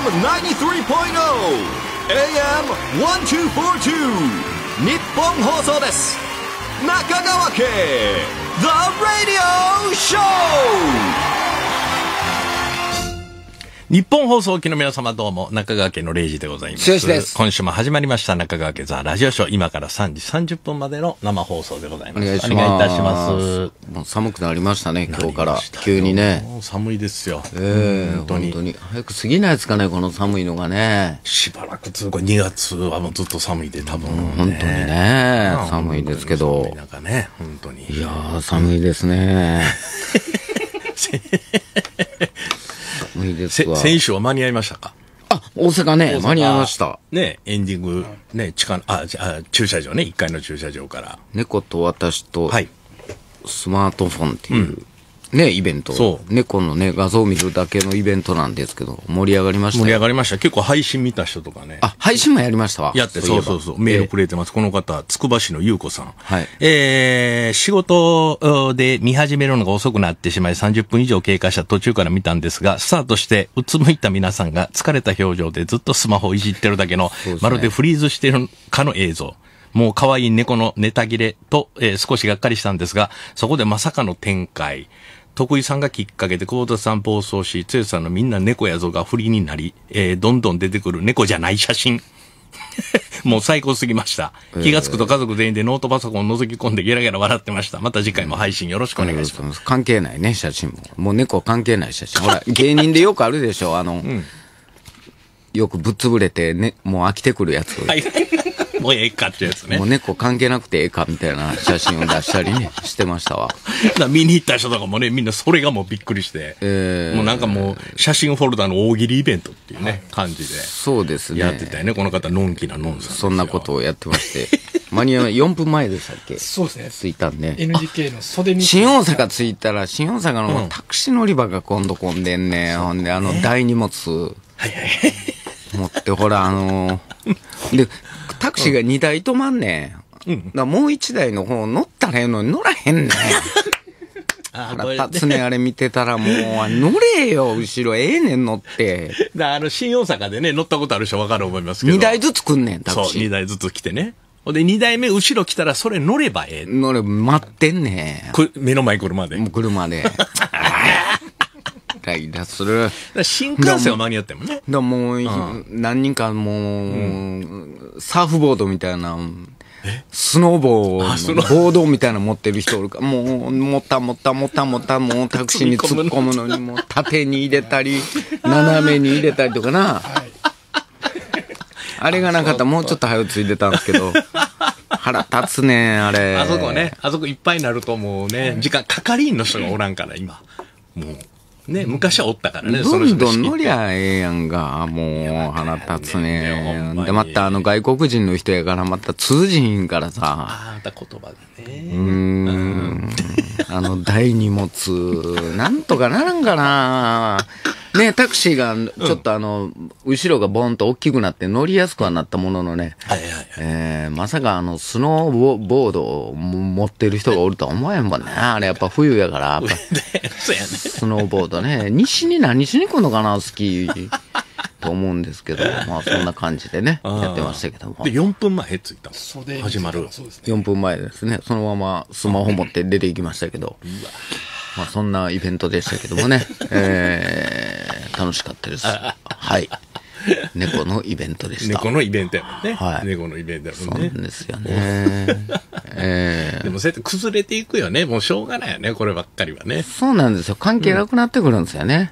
AM1242 日本放送です。中川家 The Radio Show。日本放送機の皆様どうも、中川家の0時でございます。今週も始まりました中川家ザラジオショー。今から3時30分までの生放送でございます。お願いいたします。 もう寒くなりましたね、今日から。急にね。 寒いですよ。 本当に。早く過ぎないですかね、この寒いのがね。 しばらく2月はもうずっと寒いで、多分、ね。 本当にね、寒いですけど。 なんかね、本当に。 いやー、寒いですね。いいですわ。 先週は間に合いましたか？ あ、大阪ね、間に合いました。 ね、エンディング、ね、駐車場ね、1階の駐車場から。 猫と私と、スマートフォンっていう、ね、イベント。そう。猫のね、画像を見るだけのイベントなんですけど、盛り上がりました。 盛り上がりました。結構配信見た人とかね。 あ、配信もやりましたわ。 やって、そう。メールくれてます。この方、つくば市のゆうこさん。 はい。 仕事で見始めるのが遅くなってしまい、30分以上経過した途中から見たんですが、スタートして、うつむいた皆さんが疲れた表情でずっとスマホをいじってるだけの、まるでフリーズしてるかの映像。もう可愛い猫のネタ切れと、少しがっかりしたんですが、そこでまさかの展開。徳井さんがきっかけで久保田さん暴走し、剛さんのみんな猫やぞが不利になり、どんどん出てくる猫じゃない写真。もう最高すぎました。気がつくと家族全員でノートパソコンを覗き込んでゲラゲラ笑ってました。また次回も配信よろしくお願いします。 関係ないね、写真も。もう猫関係ない写真。ほら、芸人でよくあるでしょ。よくぶっ潰れてね、もう飽きてくるやつ。 はい。もうええかってやつね。 もう猫関係なくてええかみたいな写真を出したりね、してましたわ。 見に行った人とかもね、みんなそれがもうびっくりして。もうなんかもう写真フォルダの大喜利イベントっていうね、感じで。 そうですね。 やってたよね、この方、のんきなのんさん。 そんなことをやってまして。間に合う4分前でしたっけ？ そうですね。 着いたんで。 NGK の袖に。 新大阪着いたら、新大阪のタクシー乗り場が今度混んでんね。ほんで、大荷物。持って、ほら、で、タクシーが2台止まんねん。だもう1台の方乗ったらええのに乗らへんねん。腹立つね、あれ見てたらもう、乗れよ、後ろ、ええねん乗って。 新大阪でね、乗ったことある人分かる思いますけど。 2台ずつ来んねん、タクシー。 そう、2台ずつ来てね。で、2台目後ろ来たらそれ乗ればええ。 待ってんねん。目の前車で。 もう車で。イラする。 新幹線は間に合ってもね。 もう、何人かもう、サーフボードみたいな、スノーボード、ボードみたいなの持ってる人おるから、もう、もうタクシーに突っ込むのに、もう縦に入れたり、斜めに入れたりとかな。あれがなかったらもうちょっと早くついてたんですけど、腹立つね、あれ。 あそこね、あそこいっぱいになるともうね、時間、係員の人がおらんから、今。もう。ね、昔はおったからね、 どんどん乗りゃええやんが、もう腹立つね。で、また外国人の人やからまた通じひんからさ。 ああ、言葉がね。 大荷物、なんとかならんかな。ね、タクシーが、ちょっと後ろがボンと大きくなって乗りやすくはなったもののね。まさかスノーボードを持ってる人がおるとは思えんもんね。あれやっぱ冬やから、スノーボードね。西に何しに来んのかな、スキー。と思うんですけど、まあそんな感じでね、やってましたけども。 で、4分前着いたの。始まる。 4分前ですね。そのままスマホ持って出て行きましたけど。まあそんなイベントでしたけどもね。楽しかったです。はい。猫のイベントでした。 猫のイベントやもんね。 はい。 猫のイベントやもんね。そうですよね。 でもそうやって崩れていくよね。もうしょうがないよね。こればっかりはね。 そうなんですよ。関係なくなってくるんですよね。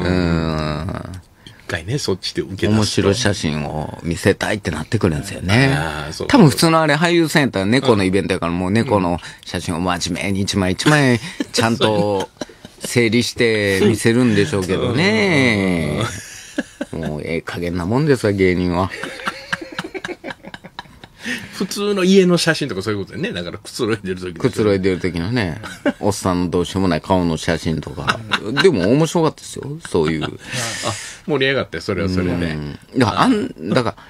一回ね、そっちで受け出すと面白い写真を見せたいってなってくるんですよね。多分普通のあれ俳優さんやったら猫のイベントやからもう猫の写真を真面目に一枚一枚ちゃんと整理して見せるんでしょうけどね。もうええ加減なもんですわ、芸人は。 普通の家の写真とかそういうことでね。だからくつろいでる時くつろいでる時のね、おっさんのどうしようもない顔の写真とか。でも面白かったですよ、そういう。 盛り上がって、それはそれで。 だから、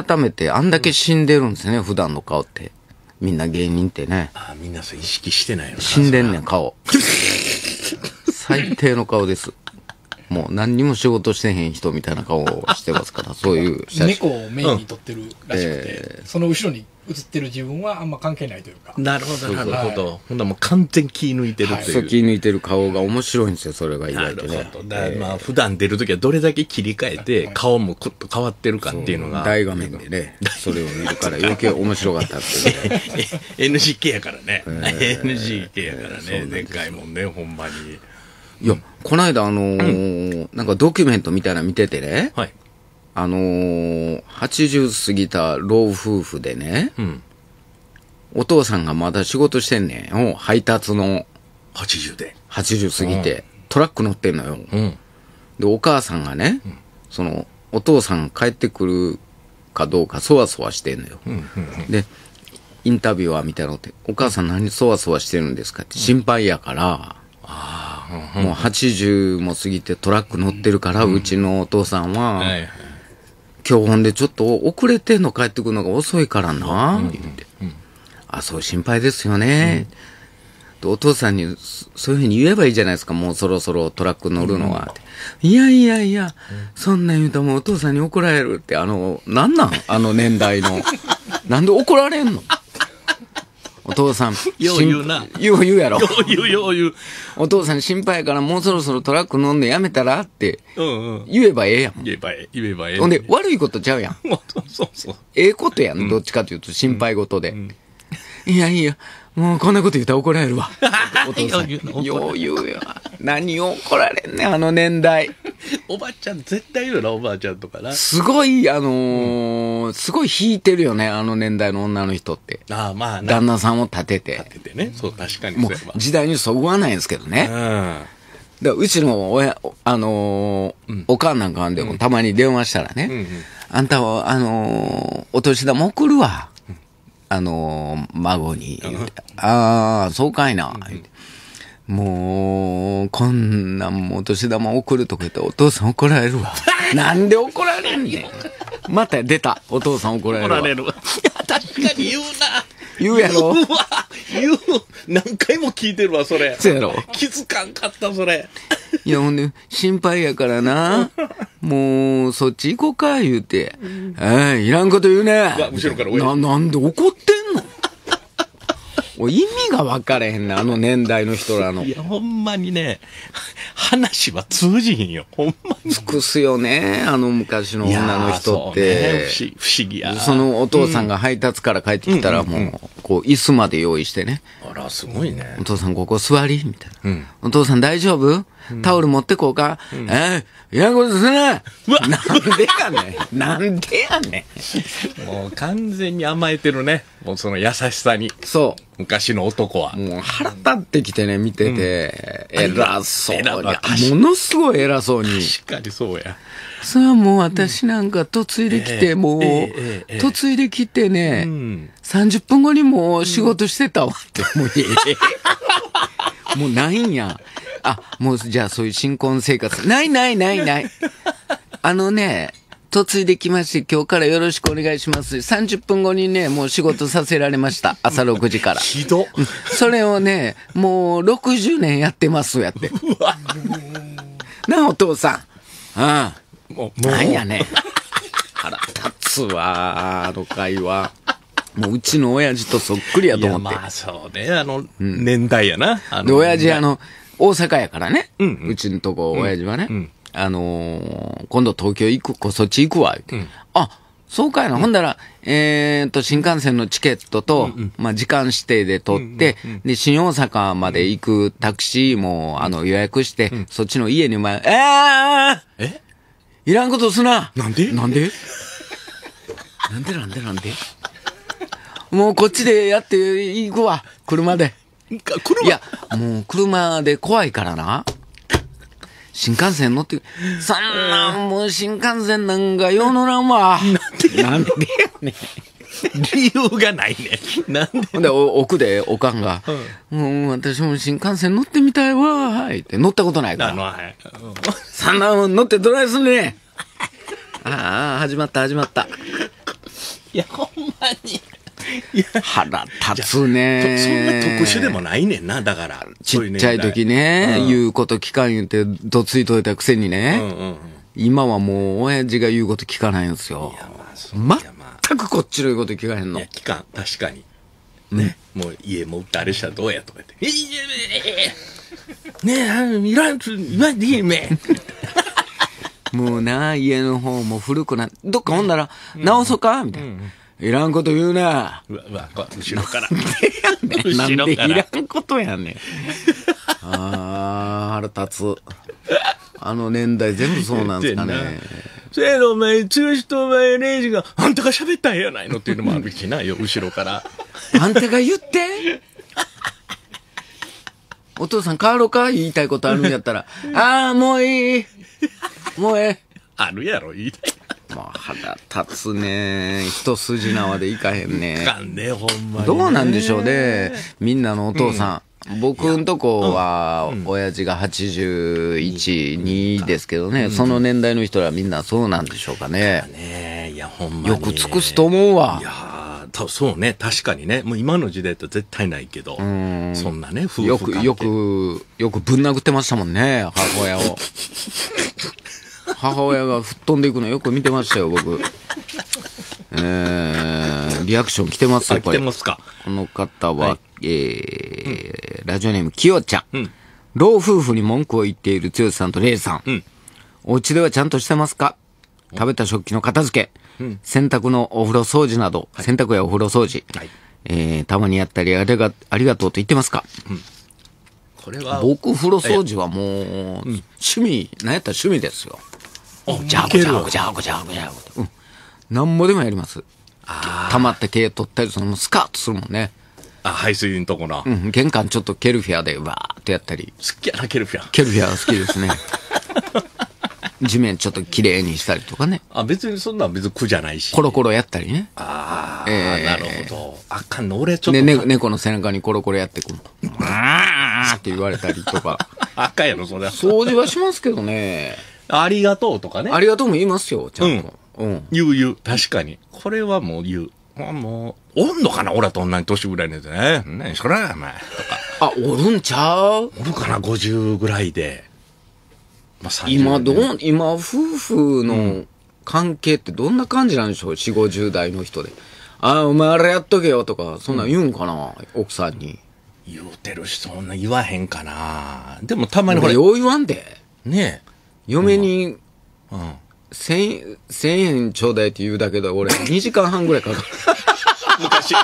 改めてあんだけ死んでるんですね、普段の顔って。みんな芸人ってね。 みんなそう意識してないよな。 死んでんねん、顔。最低の顔です。 もう何にも仕事してへん人みたいな顔をしてますから、そういう写真。 猫をメインに撮ってるらしくて、その後ろに映ってる自分はあんま関係ないというか。 なるほど、なるほど。ほんならもう完全気抜いてるっていう。 そう、気抜いてる顔が面白いんですよ、それが意外とね。 なるほど。だからまあ、普段出るときはどれだけ切り替えて、顔もクッと変わってるかっていうのが。 大画面でね、それを見るから余計面白かったっていうね。 NGK やからね。NGK やからね。でかいもんね、ほんまに。 いや、この間なんかドキュメントみたいなの見ててね、 はい。 80過ぎた老夫婦でね、 うん。 お父さんがまだ仕事してんねん。配達の 80で。 80過ぎて、トラック乗ってんのよ。 うん。 で、お母さんがね、その、お父さん帰ってくるかどうかそわそわしてんのよ。で、インタビュアーみたいなのって、お母さん何そわそわしてるんですかって心配やから、もう80も過ぎてトラック乗ってるから、うちのお父さんは、 はい。 今日ほんでちょっと遅れてんの帰ってくるのが遅いからな、言って。あ、そう心配ですよね。でお父さんにそういうふうに言えばいいじゃないですか、もうそろそろトラック乗るのは。いやいやいや、そんなん言うともうお父さんに怒られるって、なんなんあの年代の。なんで怒られんのお父さん。 よう言うな。 よう言うやろ。 よう言う、よう言う。 お父さん心配やからもうそろそろトラック乗んのやめたらって言えばええやん。 言えばええ。 ほんで、悪いことちゃうやん。 そうそう。 ええことやん。どっちかというと心配事で。いやいや、もうこんなこと言ったら怒られるわ。お父さん。よう言うよ。何を怒られんねん、あの年代。 おばちゃん、絶対言うな、おばあちゃんとかな。 すごい、すごい引いてるよね、あの年代の女の人って。 ああ、まあ旦那さんを立てて。 立ててね。そう、確かにもそうやわ。 う時代にそぐわないんですけどね。うちの親、おかんなんかでもたまに電話したらね、あんたは、お年玉送るわ。孫に言うて。ああ、そうかいな。言うてもう、こんなんもお年玉送るとか言ったらお父さん怒られるわ。なんで怒られんねん。また出た。お父さん怒られるわ。 怒られるわ。いや、確かに言うな。 言うやろ。 言う。何回も聞いてるわ、それ。 そうやろ。 気づかんかった、それ。 いや、ほんで、心配やからな。もう、そっち行こうか、言うて。いらんこと言うね。 後ろから親なんで怒ってんの意味が分かれへんね、あの年代の人らの。 いや、ほんまにね、話は通じひんよ。ほんまに。 尽くすよね、あの昔の女の人って。 不思議や。 そのお父さんが配達から帰ってきたらもう、こう、椅子まで用意してね。 あら、すごいね。 お父さんここ座りみたいな。お父さん大丈夫タオル持ってこうかいやことすななんでやねん。なんでやねん。もう完全に甘えてるね。もうその優しさに。 そう。 昔の男は。 もう腹立ってきてね、見てて。偉そうに。ものすごい偉そうに。 確かにそうや。 それはもう私なんか嫁いできて、もう、嫁いできてね、30分後にもう仕事してたわって。もうないんや。もうじゃあそういう新婚生活。ない。嫁いできまして、今日からよろしくお願いします。30分後にね、もう仕事させられました。朝6時から。 ひど。 それをね、もう60年やってます、やって。なあ、お父さん。もう。なんやね。腹立つわ、あの会話。もううちの親父とそっくりやと思って。 まあそうね、年代やな。 で、親父大阪やからね。うちのとこ、親父はね。今度東京行く、そっち行くわ。そうかいな。ほんだら、新幹線のチケットと、時間指定で取って、で、新大阪まで行くタクシーも、予約して、そっちの家にいらんことすな。 なんでもうこっちでやって行くわ。車で。いや、もう車で怖いからな。新幹線乗って、そんなんもう新幹線なんかよう乗らんわ。なんでやねん。 理由がないね。なんでほんで、奥でおかんが、私も新幹線乗ってみたいわ、って。乗ったことないから。そんな乗ってどないすんねん。始まった。 いや、ほんまに。 腹立つね。 そんな特殊でもないねんな、だから。 ちっちゃい時ね、言うこと聞かん言うて、どついといたくせにね、今はもう、親父が言うこと聞かないんですよ。全くこっちの言うこと聞かへんの。 いや、聞かん。確かに。ね。もう家も売ってあれしたらどうやとか言って。ねえ、いらんと言わんでいいめ。 もうな、家の方も古くなって、どっかほんなら、直そうかみたいな。いらんこと言うな。 うわ、後ろから。 なんでいらんことやねん。腹立つ。あの年代全部そうなんですかね。 せやろ、お前、剛とお前、レイジが、あんたが喋ったんやないのっていうのもあるしなよ、後ろから。 あんたが言ってお父さん変わろうか言いたいことあるんやったら。もういい。もうええ。 あるやろ、言いたい。 もう腹立つね。一筋縄でいかへんね。 いかんね、ほんまに。 どうなんでしょうね。みんなのお父さん。僕んとこは、親父が81、2ですけどね。その年代の人らみんなそうなんでしょうかね。 いや、ほんまに。 よく尽くすと思うわ。 いやそうね、確かにね。もう今の時代と絶対ないけど。そんなね、夫婦関係。よくぶん殴ってましたもんね、母親を。母親が吹っ飛んでいくのよく見てましたよ、僕。リアクション来てますよ、これ。 来てますか。 この方は、ラジオネーム、きよちゃん。老夫婦に文句を言っている剛さんとレイさん。お家ではちゃんとしてますか？食べた食器の片付け。洗濯のお風呂掃除など、洗濯やお風呂掃除。たまにやったりありがとうと言ってますか？ これは僕、風呂掃除はもう、趣味、なんやったら趣味ですよ。じゃあぐ。なんぼでもやります。溜まった毛取ったり、スカートするもんね。 排水のとこな。 玄関ちょっとケルフィアでわーっとやったり。 好きやな、ケルフィア。 ケルフィア好きですね。地面ちょっと綺麗にしたりとかね。 別にそんなん別に苦じゃないし。 コロコロやったりね。 なるほど。あかんの、俺ちょっと。 猫の背中にコロコロやってくる。って言われたりとか。 あかんやろ、それは。 掃除はしますけどね。 ありがとうとかね。 ありがとうも言いますよ、ちゃんと。 言う。確かに。これはもう言う。もう、おんのかな俺らと同じ年ぐらいのやつね。何それお前。とか。 おるんちゃう？ おるかな ?50 ぐらいで。 今夫婦の関係ってどんな感じなんでしょう？ 4、50代の人で。お前あれやっとけよとか、そんなん言うんかな、奥さんに。 言うてるし、そんな言わへんかな。でもたまにほら。よう言わんで。 ねえ。 嫁に、1000円ちょうだいって言うだけど、俺2時間半ぐらいかかる。 昔。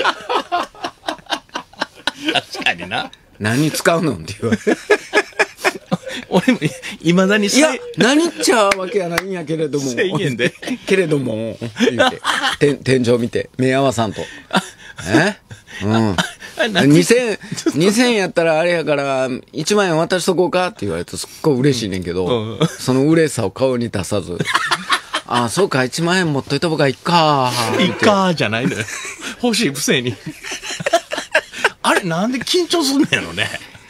確かにな。 何使うのって言われる。 俺も、いまだにいや、何っちゃわけやないんやけれども。 1000円で。 けれども、言うて。天井見て、目合わさんと。2000円やったらあれやから、1万円渡しとこうかって言われるとすっごい嬉しいねんけど、その嬉しさを顔に出さず、そうか、1万円持っといた方がいいか。 いいか、じゃないのよ。欲しいくせに。あれ、なんで緊張すんねんのね。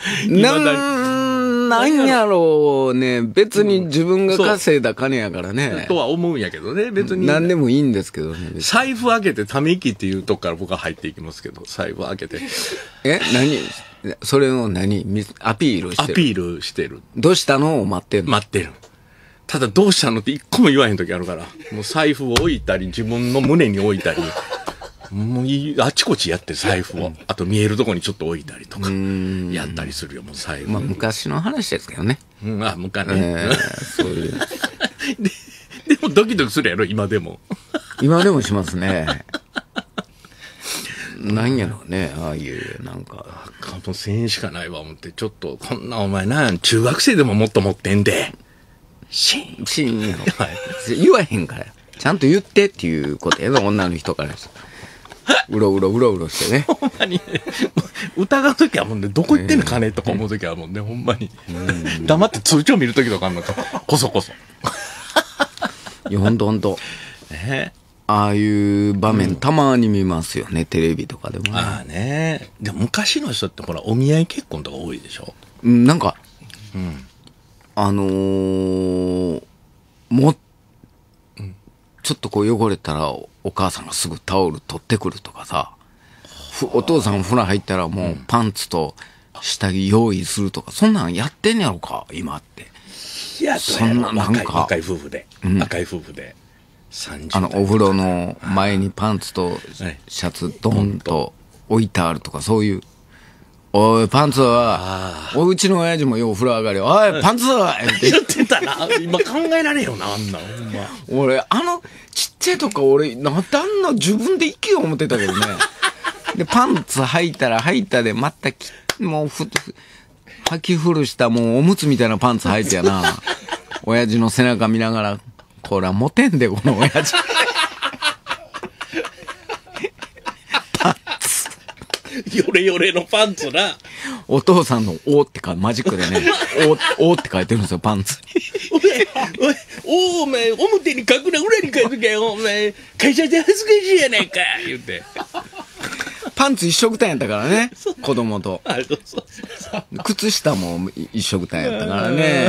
なんやろうね。別に自分が稼いだ金やからね。 とは思うんやけどね。別に。 何でもいいんですけどね。 財布開けてため息っていうとこから僕は入っていきますけど、財布開けて。 それをアピールしてる？ アピールしてる。 どうしたのを待ってるの？ 待ってる。ただどうしたのって一個も言わへん時あるから。もう財布を置いたり、自分の胸に置いたり。もうあちこちやって財布を。あと見えるとこにちょっと置いたりとか。やったりするよ、もう財布。 昔の話ですけどね。 昔ね。 そういう。 でもドキドキするやろ、今でも。 今でもしますね。なんやろうね、ああいう、なんか。 もう1000円しかないわ、思って。ちょっと、こんなお前中学生でももっと持ってんで。シーンやろ。言わへんから。ちゃんと言ってっていうことやろ、女の人からです。うろうろしてね。 ほんまにね。疑うときはもんね、どこ行ってんの金とか思うときはもんね、ほんまに。黙って通帳見るときとかあんのか。こそ。 いや、ほんと。ああいう場面たまに見ますよね、テレビとかでもね。 でも昔の人ってほら、お見合い結婚とか多いでしょ。 なんか、ちょっとこう汚れたら、 お母さんがすぐタオル取ってくるとかさ、お父さん風呂入ったらもうパンツと下着用意するとか、そんなんやってんやろか、今って。 いや、 そんななんか若い夫婦で、若い夫婦で。 お風呂の前にパンツとシャツドンと置いてあるとか、そういう。おい、パンツは、うちの親父もよう風呂上がり、おい、パンツは言ってたな。今考えられんよな、あんな、ほんま。 俺、ちっちゃいとか俺、なんであんな自分で行けよ思ってたけどね。で、パンツ履いたら履いたで、またもう履き古したもうおむつみたいなパンツ履いてやな。親父の背中見ながら、こら、モテんで、この親父。 ヨレヨレのパンツな。 お父さんのおってマジックでね、おって書いてるんですよ、パンツに。 お前、表に書くな、裏に書くけよ、お前、会社で恥ずかしいやないか、言って。 パンツ一色単やったからね、子供と。 そう靴下も一色単やったからね。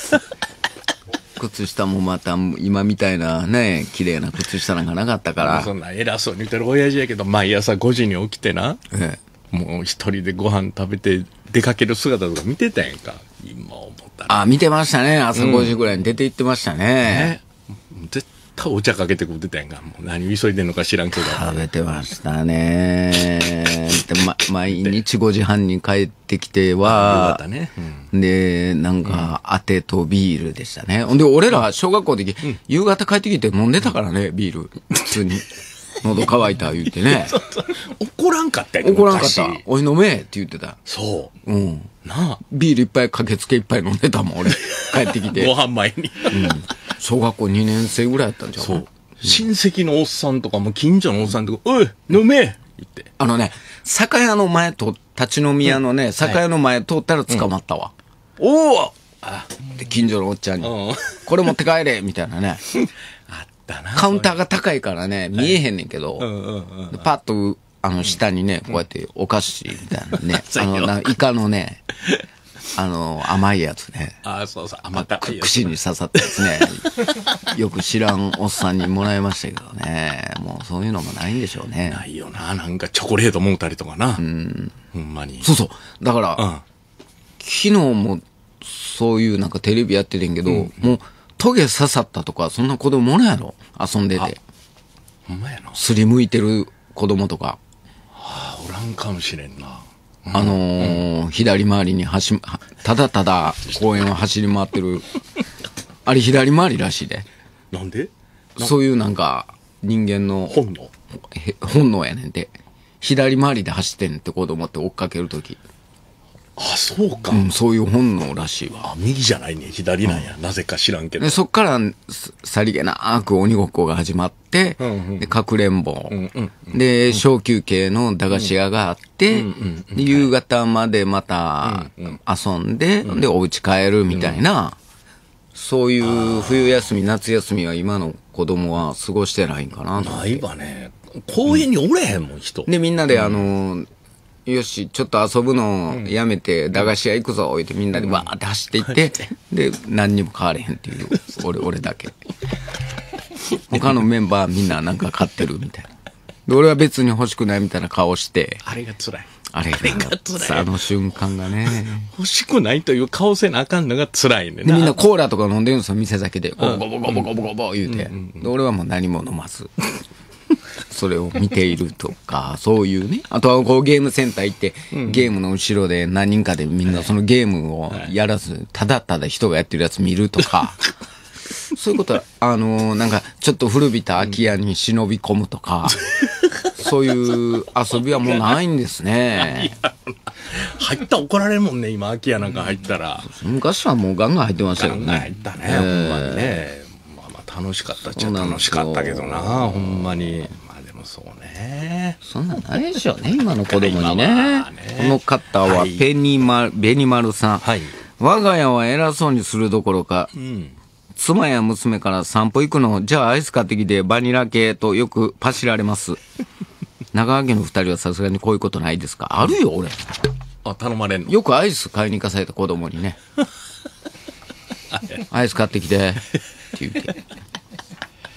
靴下もまた今みたいなね、綺麗な靴下なんかなかったから。 そんな偉そうに言ってる親父やけど、毎朝5時に起きてな、もう一人でご飯食べて出かける姿とか見てたやんか。今思ったら。 見てましたね。朝5時ぐらいに出て行ってましたね。 絶対お茶かけてくれてたやんか。もう何急いでんのか知らんけど。 食べてましたね。で毎日5時半に帰ってきては、で、なんか、あてとビールでしたね。で、俺ら小学校の時、夕方帰ってきて飲んでたからね、ビール。普通に。喉乾いた言ってね。 怒らんかったやん。 怒らんかった。おい飲めって言ってた。 そう。 なあ。ビールいっぱい駆けつけいっぱい飲んでたもん、俺。帰ってきて。 ご飯前に。 小学校2年生ぐらいやったんじゃん。そう。 親戚のおっさんとかも近所のおっさんとか、おい、飲め言って。 酒屋の前と、立ち飲み屋のね、酒屋の前通ったら捕まったわ。 おおで、近所のおっちゃんに、これ持って帰れみたいなね。 あったな。 カウンターが高いからね、見えへんねんけど、パッと、下にね、こうやってお菓子みたいなね、イカのね、甘いやつね。 そうそう、甘たい。 串に刺さったやつね。よく知らんおっさんにもらいましたけどね。もうそういうのもないんでしょうね。 ないよな。なんかチョコレートもうたりとかな。ほんまに。 そうそう。だから、昨日もそういうなんかテレビやっててんけど、もうトゲ刺さったとか、そんな子供もらんやろ。遊んでて。 ほんまやな。 すりむいてる子供とか。 おらんかもしれんな。 左回りにただただ公園を走り回ってる。あれ左回りらしいで。 なんで？ そういうなんか人間の本能やねんて。左回りで走ってんねんって子供って追っかけるとき。 そうか。 そういう本能らしいわ。 右じゃないね。左なんや。なぜか知らんけど。 でそっからさりげなく鬼ごっこが始まって、で、かくれんぼ。で、小休憩の駄菓子屋があって、で夕方までまた遊んで、で、お家帰るみたいな、そういう冬休み、夏休みは今の子供は過ごしてないんかな。 ないわね。公園におれへんもん、人。 で、みんなでよし、ちょっと遊ぶのやめて、駄菓子屋行くぞ、置いてみんなでわーって走っていって、で、何にも買われへんっていう、俺だけ。他のメンバーみんななんか買ってるみたいな。で、俺は別に欲しくないみたいな顔して、 あれが辛い。 あれが辛い。瞬間がね。 欲しくないという顔せなあかんのが辛いねんな。で、みんなコーラとか飲んでるんですよ、店先で。ゴボゴボゴボゴボ言うて。で、俺はもう何も飲まず。それを見ているとか、そういうね。あとはこうゲームセンター行って、ゲームの後ろで何人かでみんなそのゲームをやらず、ただただ人がやってるやつ見るとか、そういうことは、なんかちょっと古びた空き家に忍び込むとか、そういう遊びはもうないんですね。 入ったら怒られるもんね、今空き家なんか入ったら。 昔はもうガンガン入ってましたよね。 入ったね、ほんまにね。楽しかったっちゃ楽しかったけどな、ほんまに。まあでもそうね。 そんなんないでしょうね、今の子供にね。この方はベニマルさん。我が家は偉そうにするどころか、妻や娘から散歩行くの、じゃあアイス買ってきてバニラ系とよくパシられます。長川家の二人はさすがにこういうことないですか？あるよ、俺。 頼まれんの？ よくアイス買いに行かされた子供にね。アイス買ってきて。って言って。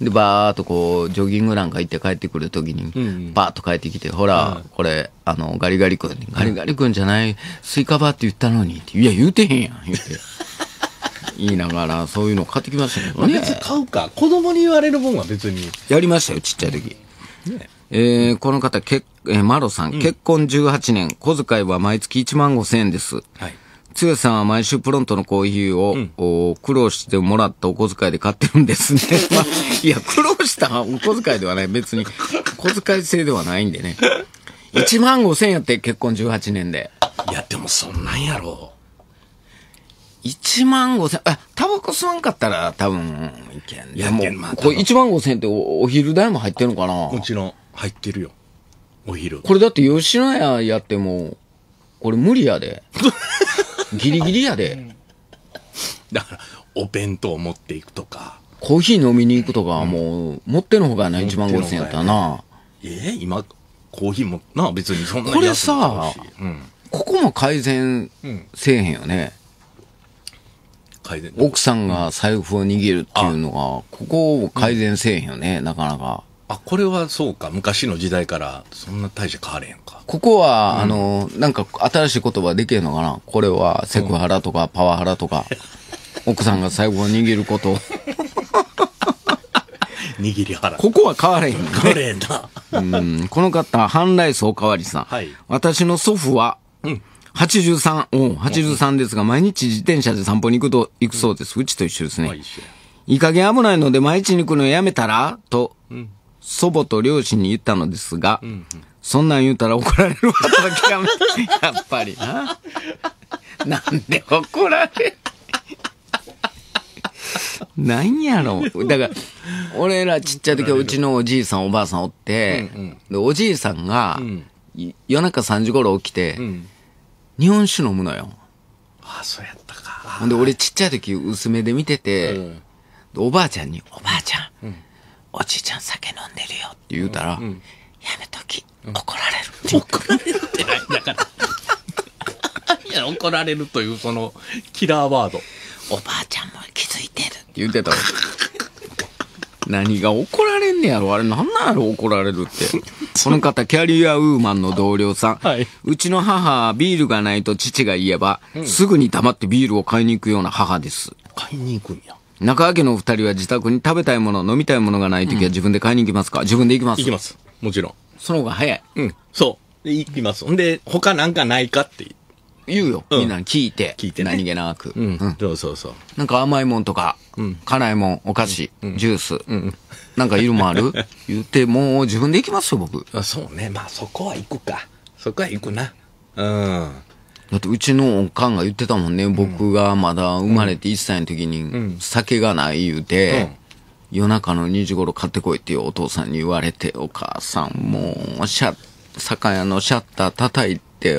で、バーっとこう、ジョギングなんか行って帰ってくるときに、バーっと帰ってきて、ほら、これ、ガリガリ君、ガリガリ君じゃない、スイカバーって言ったのにって、いや、言うてへんやん、言うて。言いながら、そういうの買ってきましたけどね。 別に買うか。子供に言われるもんは別に。 やりましたよ、ちっちゃい時。この方、マロさん、結婚18年、小遣いは毎月15000円です。はい。剛さんは毎週プロントのコーヒーを、苦労してもらったお小遣いで買ってるんですね。まあ、いや、苦労したお小遣いではない。別に、小遣い制ではないんでね。15000円やって結婚18年で。 いや、でもそんなんやろ。 15000円、タバコ吸わんかったら多分、いけん。 いや、 もう、これ15000円ってお昼代も入ってんのかな？ もちろん、入ってるよ。お昼。 これだって吉野家やっても、これ無理やで。ギリギリやで。 だから、お弁当持っていくとか。 コーヒー飲みに行くとかはもう、持ってのほうがな、15000円やったらな。 今、コーヒーも、な、別にそんなこれさ、ここも改善せえへんよね。奥さんが財布を握るっていうのが、ここを改善せえへんよね、なかなか。 これはそうか。昔の時代からそんな大して変われへんか。 ここは、なんか新しい言葉できるのかな？これはセクハラとかパワハラとか、奥さんが財布を握ること。 握り腹。 ここは変われへん、ね。 変われへんな。 この方、ハンライスおかわりさん。 はい。 私の祖父は、83ですが、毎日自転車で散歩に行くそうです。うちと一緒ですね。いい加減危ないので毎日に行くのやめたらと、祖母と両親に言ったのですが、そんなん言うたら怒られるわと諦めて、やっぱりな。なんで怒られるなんやろ。だから、俺らちっちゃい時はうちのおじいさんおばあさんおって、でおじいさんが、夜中3時頃起きて、日本酒飲むのよ。 そうやったか。 ほんで、俺ちっちゃい時薄めで見てて、おばあちゃんに、おばあちゃん、おじいちゃん酒飲んでるよって言うたら、やめとき、怒られるって。 怒られるってないんだから。いや、怒られるというその、キラーワード。 おばあちゃんも気づいてるって言ってたわ。何が怒られんねやろあれなんなんやろ怒られるって。この方、キャリアウーマンの同僚さん。はい、うちの母、ビールがないと父が言えば、すぐに黙ってビールを買いに行くような母です。 買いに行くんや。 中川家のお二人は自宅に食べたいもの、飲みたいものがないときは自分で買いに行きますか？自分で行きます。 行きます。もちろん。 その方が早い。 そう。で、行きます。ほんで、他なんかないかって言うよ。みんなに聞いて。何気なく。 そうそう。 なんか甘いもんとか、辛いもん、お菓子、ジュース。なんかいるもんある言って、もう自分で行きますよ、僕。 そうね。まあそこは行くか。そこは行くな。 だってうちのおかんが言ってたもんね。僕がまだ生まれて1歳の時に、酒がない言うて、夜中の2時頃買ってこいってお父さんに言われて、お母さんもう、酒屋のシャッター叩いて、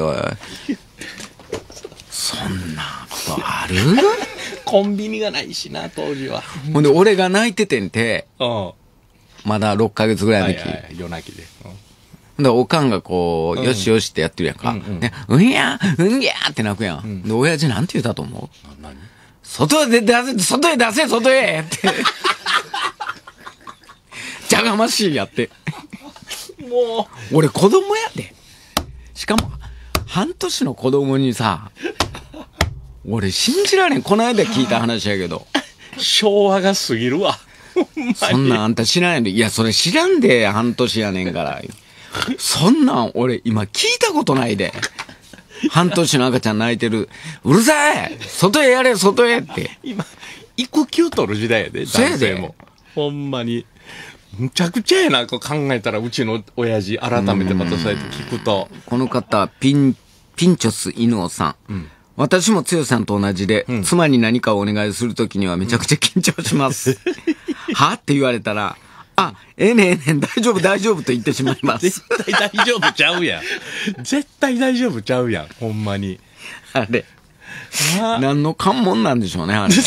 そんなことあるコンビニがないしな、当時は。 ほんで、俺が泣いててんて、まだ6ヶ月ぐらいの時。 夜泣きで。 で、おかんがこう、よしよしってやってるやんか。ね、うんやうんやって泣くやん。で、親父なんて言ったと思う？外へ出せ外へって。じゃがましいやって。もう。俺子供やで。しかも、半年の子供にさ、俺信じられん。この間聞いた話やけど。 昭和が過ぎるわ。 そんなんあんた知らんやんで。いや、それ知らんで、半年やねんから。そんなん俺今聞いたことないで。半年の赤ちゃん泣いてる。うるさい外へやれ、外へって。 今、育休取る時代やで、男性も。ほんまに。むちゃくちゃやな、こう考えたら、うちの親父、改めてまたそうやって聞くと。 この方、ピンチョス伊能さん。私も剛さんと同じで、妻に何かをお願いするときにはめちゃくちゃ緊張します。はって言われたら、ええねん、大丈夫と言ってしまいます。 絶対大丈夫ちゃうやん。絶対大丈夫ちゃうやん、ほんまに。 あれ。何の関門なんでしょうね、あれ。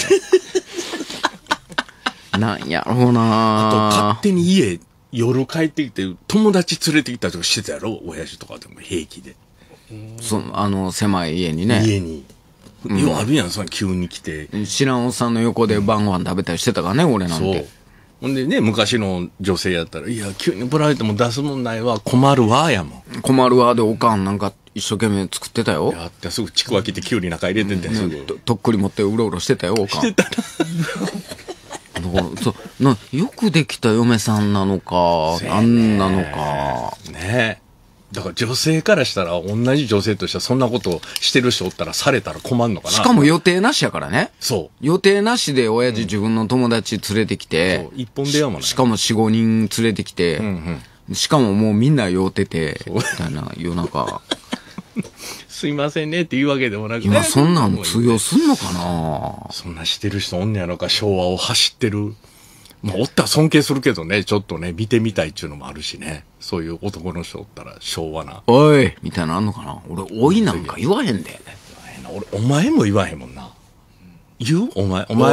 なんやろうなあと、勝手に家、夜帰ってきて、友達連れてきたりとかしてたやろ親父とかでも平気で。 狭い家にね。 家に。あるやん、その急に来て。 知らんおっさんの横で晩ご飯食べたりしてたからね、俺なんて。 ほんでね、昔の女性やったら、いや、急に振られても出すもんないわ、困るわ、やもん。 困るわでおかんなんか一生懸命作ってたよ。 やってすぐちくわ切ってきゅうり中入れてて、すぐ。 とっくり持ってうろうろしてたよ、おかん。 してたな。 だからよくできた嫁さんなのか、あんなのか。 ねえ。だから女性からしたら、同じ女性としてはそんなことをしてる人おったらされたら困るのかな。 しかも予定なしやからね。 そう。 予定なしで親父自分の友達連れてきて、 そう一本でやもんね。 しかも4、5人連れてきて、しかももうみんな酔ってて、みたいな夜中。 すいませんねって言うわけでもなくて。 今そんなん通用すんのかな。 そんなしてる人おんねやろか、昭和を走ってる。まあ、おったら尊敬するけどね、ちょっとね、見てみたいっていうのもあるしね。そういう男の人おったら昭和な。 おいみたいなのあんのかな。俺、おいなんか言わへんで。 俺、お前も言わへんもんな。言うお前。 言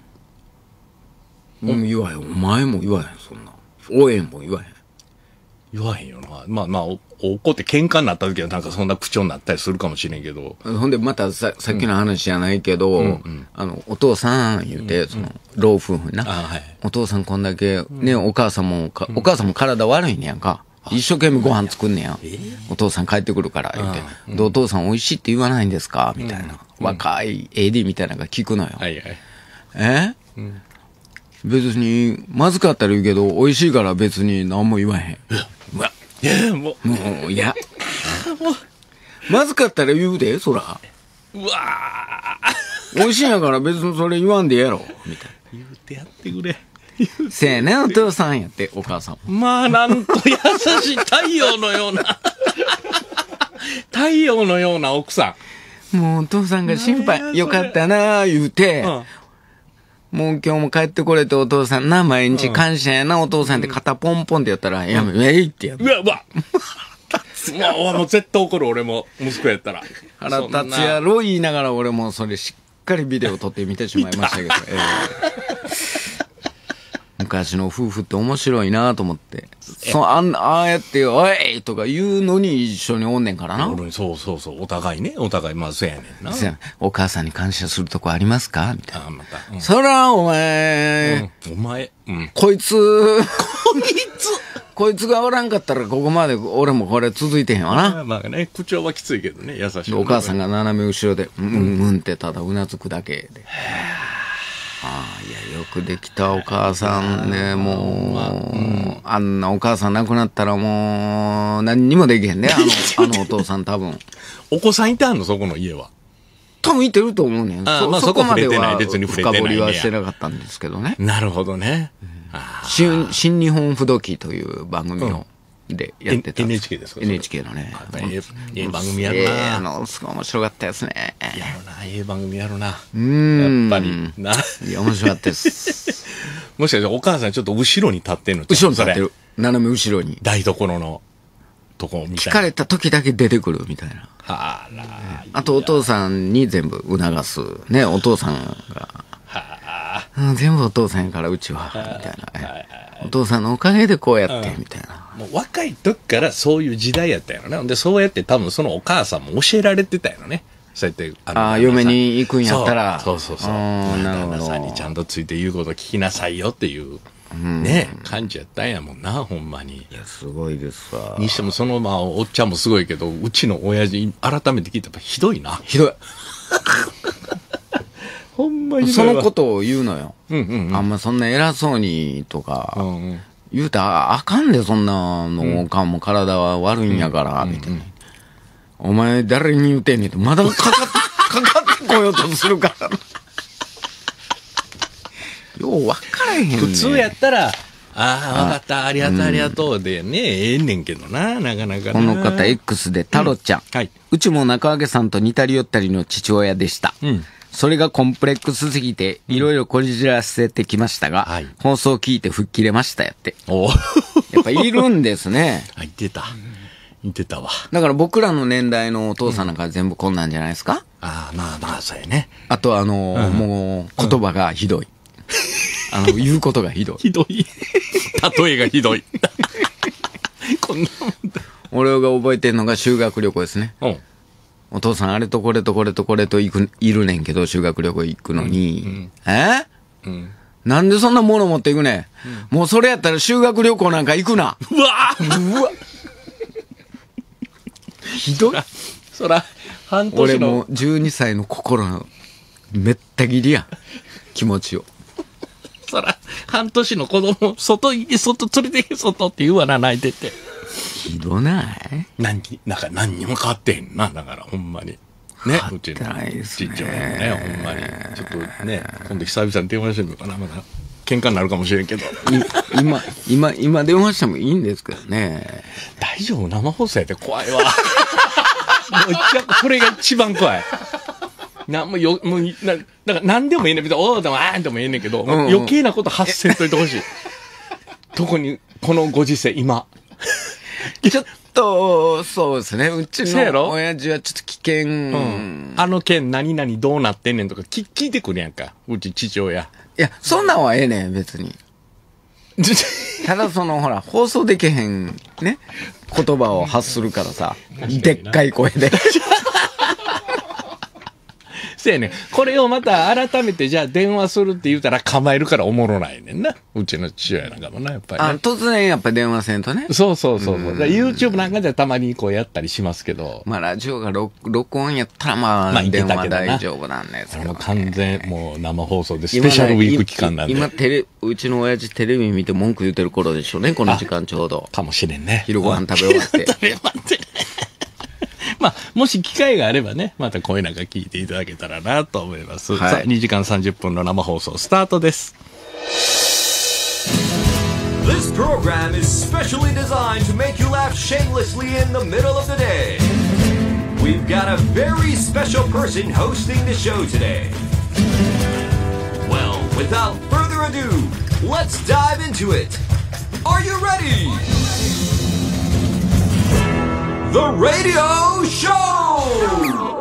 わへん。お前も言わへん、そんな。おえんも言わへん。 言わへんよな。まあまあ、怒って喧嘩になった時はなんかそんな口調になったりするかもしれんけど。 ほんで、またさっきの話じゃないけど、お父さん言うて、老夫婦な。 はい、 お父さんこんだけ、ね、お母さんも体悪いねやんか。一生懸命ご飯作んねや。お父さん帰ってくるから、言うて。お父さん美味しいって言わないんですかみたいな。若い AD みたいなのが聞くのよ。 はいはい。 別に、まずかったら言うけど、美味しいから別に何も言わへん。 うわ。いや、もう、いや。まずかったら言うで、そら。 うわ美味しいんやから別にそれ言わんでええやろ。みたいな。 言うてやってくれ。 せやね、お父さんやって、お母さん。 まあ、なんと優しい太陽のような。太陽のような奥さん。もうお父さんが心配、よかったな言うて、もう今日も帰ってこれてお父さんな、毎日感謝やな、お父さんって肩ポンポンってやったら、やめ、えいってやる。 うわ。もう絶対怒る、俺も、息子やったら。 腹立つやろ言いながら俺もそれしっかりビデオ撮って見てしまいましたけど。昔の夫婦って面白いなと思って。ああやって、おいとか言うのに一緒におんねんからな。 そう。お互いね。お互い、まあ、そうやねんな。 お母さんに感謝するとこありますかみたいな。 また。 そら、お前、こいつがおらんかったらここまで俺もこれ続いてへんわな。 まあね、口調はきついけどね、優しい。 お母さんが斜め後ろで、ってただうなずくだけで。いや、よくできたお母さんね、もう、あんなお母さん亡くなったらもう、何にもできへんね、あのお父さん多分。 お子さんいてはんの、そこの家は。 多分いてると思うねん。 そこまでは深掘りはしてなかったんですけどね。 なるほどね。 新日本不動機という番組の、でやってた。 NHK ですか ?NHK のね。 ええ番組やるな。 すごい面白かったですね。 やるな、ええ番組やるな。やっぱりな。 いや、面白かったです。 もしかしてお母さんちょっと後ろに立ってんの？ 後ろに立ってる。斜め後ろに。 台所のとこみたいな。 聞かれた時だけ出てくるみたいな。あとお父さんに全部促す。ね、お父さんが。全部お父さんやからうちは。みたいな。お父さんのおかげでこうやって、みたいな。 もう若い時からそういう時代やったよね。で、そうやって多分そのお母さんも教えられてたよね。そうやって、 嫁に行くんやったら。 そう。旦那さんにちゃんとついて言うこと聞きなさいよっていう、ね、感じやったんやもんな、ほんまに。 いや、すごいですわ。 にしてもその、おっちゃんもすごいけど、うちの親父、改めて聞いたらひどいな。 ひどい。 ほんまにそのことを言うのよ。あんまそんな偉そうにとか、言うたらあかんで、そんなの、おかんも体は悪いんやから、みたいな。お前誰に言うてんねんって、まだかかってこようとするから。よう分からへんねん。 普通やったら、わかった、ありがとうでね、ええねんけどな、なかなかな。 この方 X でタロちゃん。うちも中揚さんと似たり寄ったりの父親でした。それがコンプレックスすぎて、いろいろこじらせてきましたが、放送聞いて吹っ切れましたやって。やっぱいるんですね。 言ってたわ。 だから僕らの年代のお父さんなんか全部こんなんじゃないですか？ まあ、そうやね。 あともう、言葉がひどい。言うことがひどい。 ひどい。例えがひどい。こんなもんだ。 俺が覚えてんのが修学旅行ですね。お父さんあれとこれとこれとこれといるねんけど、修学旅行行くのに、 なんでそんなもの持っていくねん。もうそれやったら修学旅行なんか行くな。 うわうわ。ひどい。 そら、半年の。 俺もう12歳の心のめった切りやん。気持ちを。 そら、半年の子供、外連れてけ、外って言うわな、泣いてて。 ひどない？ なんか何にも変わってへんな、だから、ほんまに。ね、うちのちっちゃいもね、ほんまに。ちょっとね、今度久々に電話してみようかな、まだ。喧嘩になるかもしれんけど。 今電話してもいいんですけどね。 大丈夫？生放送やって怖いわ。もうこれが一番怖い。だから何でもいいねん。別に、おーでもあーんでもいいねんけど、余計なこと発せんといてほしい。特に、このご時世、今。 ちょっと、そうですね。うちの親父はちょっと危険。 あの件何々どうなってんねんとか聞いてくるやんか。うち父親。 いや、そんなんはええねん、別に。ただほら、放送できへん、ね、言葉を発するからさ、でっかい声で。 せやねん。これをまた改めてじゃあ電話するって言うたら構えるからおもろないねんな。うちの父親なんかもな、やっぱり、ね。 突然やっぱ電話せんとね。 そう。YouTube なんかじゃたまにこうやったりしますけど。 まあラジオが録音やったらまあ電話大丈夫なんですけど、ね。 完全もう生放送でスペシャルウィーク期間なんで。 今うちの親父テレビ見て文句言ってる頃でしょうね、この時間ちょうど。 かもしれんね。 昼ご飯食べ終わって。 食べ終わって。まあ、もし機会があればね、また声なんか聞いていただけたらなと思います。はい、さあ、2時間30分の生放送スタートです。 This program is specially designed to make you laugh shamelessly in the middle of the day. We've got a very special person hosting the show today. Well, without further ado, let's dive into it. Are you ready?The Radio Show!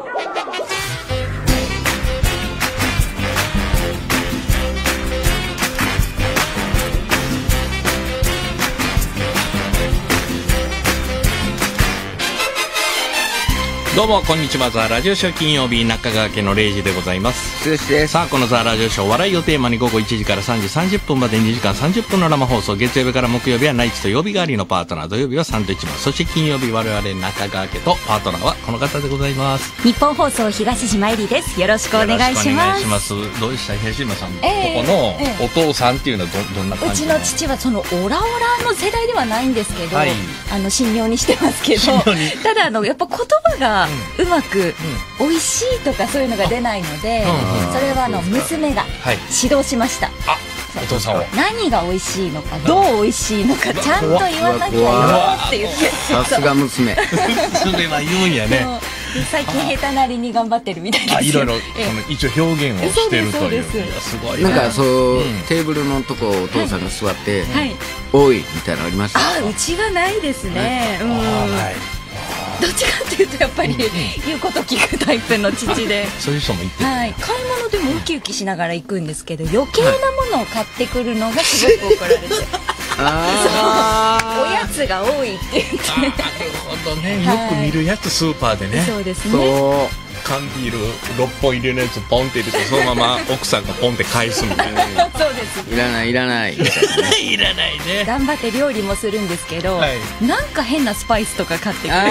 どうも、こんにちは。ザ・ラジオショー金曜日、中川家の0時でございます。 失礼しです。 さあ、このザ・ラジオショー、笑いをテーマに午後1時から3時30分まで2時間30分の生放送。月曜日から木曜日はナイツと曜日代わりのパートナー。土曜日はサンドイッチマン。そして金曜日、我々中川家とパートナーはこの方でございます。 日本放送東島えりです。よろしくお願いします。 お願いします。どうでした東島さん、ここのお父さんっていうのはどんな感じ？ うちの父はオラオラの世代ではないんですけど、はい、神妙にしてますけど、ただやっぱ言葉がうまく、美味しいとかそういうのが出ないので、それは娘が指導しました。 お父さんを何が美味しいのか、どう美味しいのかちゃんと言わなきゃよって言って。 さすが娘。 娘は言うんやね。 最近下手なりに頑張ってるみたいです。 いろいろ一応表現をしてるという。すごいなんかテーブルのとこお父さんが座って「おい」みたいなのありました？ うちがないですね。どっちかっていうとやっぱり言うこと聞くタイプの父で、 そういう人もいて、 はい、買い物でもウキウキしながら行くんですけど、余計なものを買ってくるのがすごく怒られて、おやつが多いって言って。 なるほどね。よく見るやつ、スーパーでね。 そうですね。 缶ビール6本入れのやつポンって入れて、そのまま奥さんがポンって返すみたいな。 そうです。 いらないいらない。 いらないね。 頑張って料理もするんですけど、なんか変なスパイスとか買ってくる。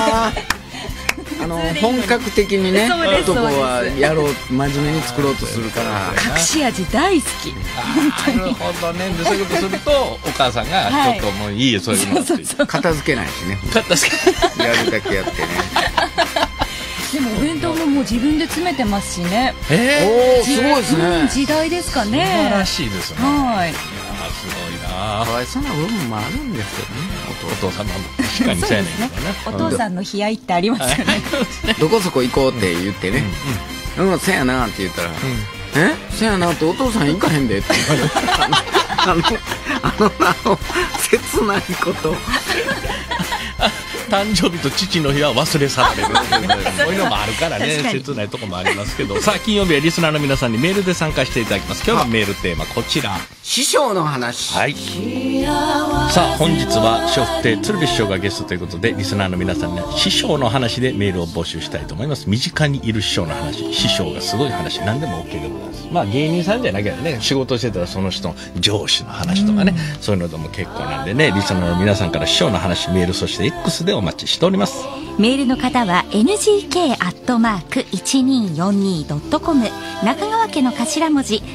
本格的にね、男はやろう、真面目に作ろうとするから。 隠し味大好き。 なるほどね。でそういうことするとお母さんがちょっともういいよ、そういうのって。 片付けないしね。片付けやるだけやってね。 でもお弁当ももう自分で詰めてますしね。 すごいですね。 時代ですかね。 素晴らしいですね。 はい。 すごいな。 かわいそうな部分もあるんですけどね。 お父様も確かにそうやねんけどね。 お父さんの悲哀ってありますよね。 どこそこ行こうって言ってね。せやなって言ったら、せやなってお父さん行かへんでって言われて。切ないこと。 誕生日と父の日は忘れ去られる。そういうのもあるからね、切ないとこもありますけど。さあ、金曜日はリスナーの皆さんにメールで参加していただきます。今日のメールテーマこちら。 師匠の話。 はい。 さあ本日は笑福亭鶴瓶師匠がゲストということでリスナーの皆さんに師匠の話でメールを募集したいと思います。身近にいる師匠の話、師匠がすごい話、何でも OK でございます。まあ芸人さんじゃなきゃね、仕事してたらその人の上司の話とかね、そういうのでも結構なんでね、リスナーの皆さんから師匠の話メール、そして X でお待ちしております。 メールの方は ngk@1242.com、 中川家の頭文字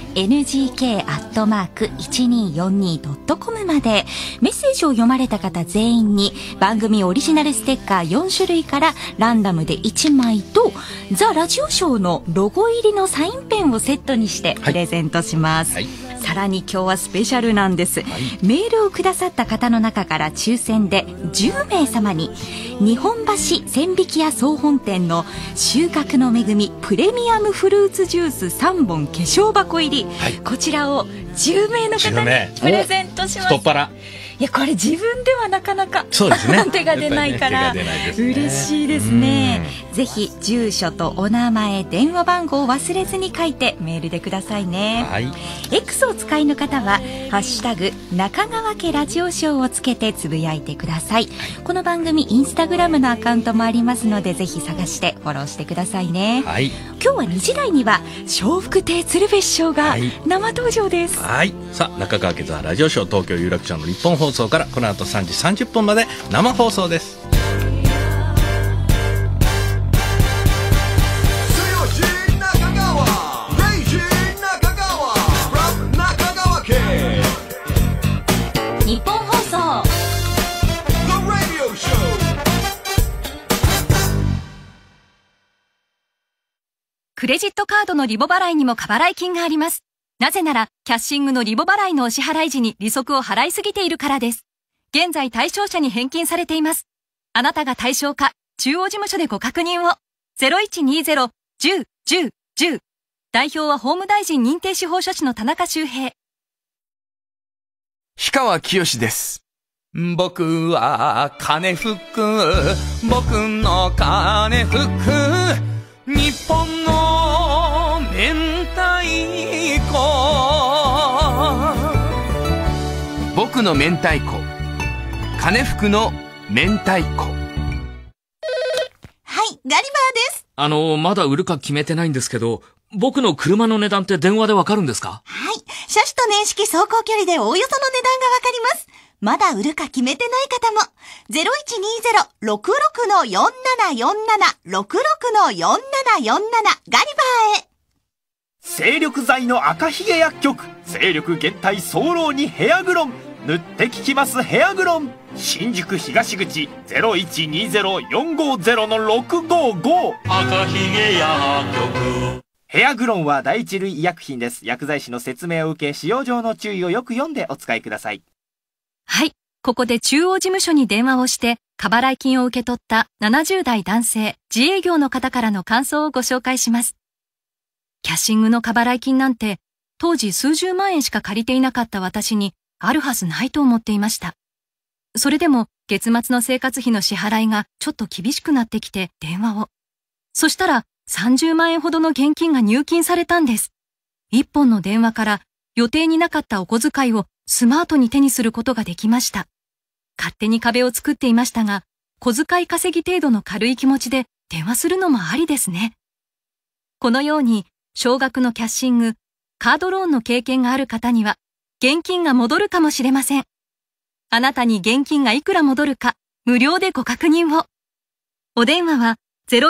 ngk@1242.com まで。メッセージを読まれた方全員に番組オリジナルステッカー4種類からランダムで1枚とザ・ラジオショーのロゴ入りのサインペンをセットにしてプレゼントします、さらに今日はスペシャルなんです、メールをくださった方の中から抽選で10名様に日本橋千疋屋総本店の収穫の恵みプレミアムフルーツジュース3本化粧箱入り、こちらを10名の方にプレゼントします。 太っ腹。 いやこれ自分ではなかなかそうですね手が出ないから嬉しいですね。ぜひ住所とお名前電話番号を忘れずに書いてメールでくださいね、X を使いの方はハッシュタグ中川家ラジオショーをつけてつぶやいてください。この番組インスタグラムのアカウントもありますのでぜひ探してフォローしてくださいね、今日は2時台には笑福亭鶴瓶師匠が生登場です、 さあ中川家ザラジオショー東京有楽町の日本放送からこの後3時30分まで生放送です。 日本放送クレジットカードのリボ払いにも過払い金があります。なぜなら、キャッシングのリボ払いのお支払い時に利息を払いすぎているからです。現在対象者に返金されています。あなたが対象か、中央事務所でご確認を。0120-10-10-10。代表は法務大臣認定司法書士の田中修平。 氷川きよしです。僕は金福、僕の金福、日本の明太子、僕の明太子、金福の明太子。はい、 ガリバーです。 まだ売るか決めてないんですけど、僕の車の値段って電話でわかるんですか？ はい、車種と年式走行距離でおおよその値段がわかります。まだ売るか決めてない方も、0120-66-4747、66-4747、ガリバーへ。 精力剤の赤ひげ薬局、精力減退早漏にヘアグロン、塗って効きますヘアグロン、新宿東口 0120-450-655 赤ひげ薬局。ヘアグロンは第一類医薬品です。薬剤師の説明を受け、使用上の注意をよく読んでお使いください。 はい、ここで中央事務所に電話をして過払い金を受け取った70代男性自営業の方からの感想をご紹介します。キャッシングの過払い金なんて当時数十万円しか借りていなかった私にあるはずないと思っていました。それでも月末の生活費の支払いがちょっと厳しくなってきて電話を。そしたら30万円ほどの現金が入金されたんです。一本の電話から予定になかったお小遣いをスマートに手にすることができました。勝手に壁を作っていましたが、小遣い稼ぎ程度の軽い気持ちで電話するのもありですね。このように少額のキャッシング、カードローンの経験がある方には現金が戻るかもしれません。あなたに現金がいくら戻るか無料でご確認を。お電話は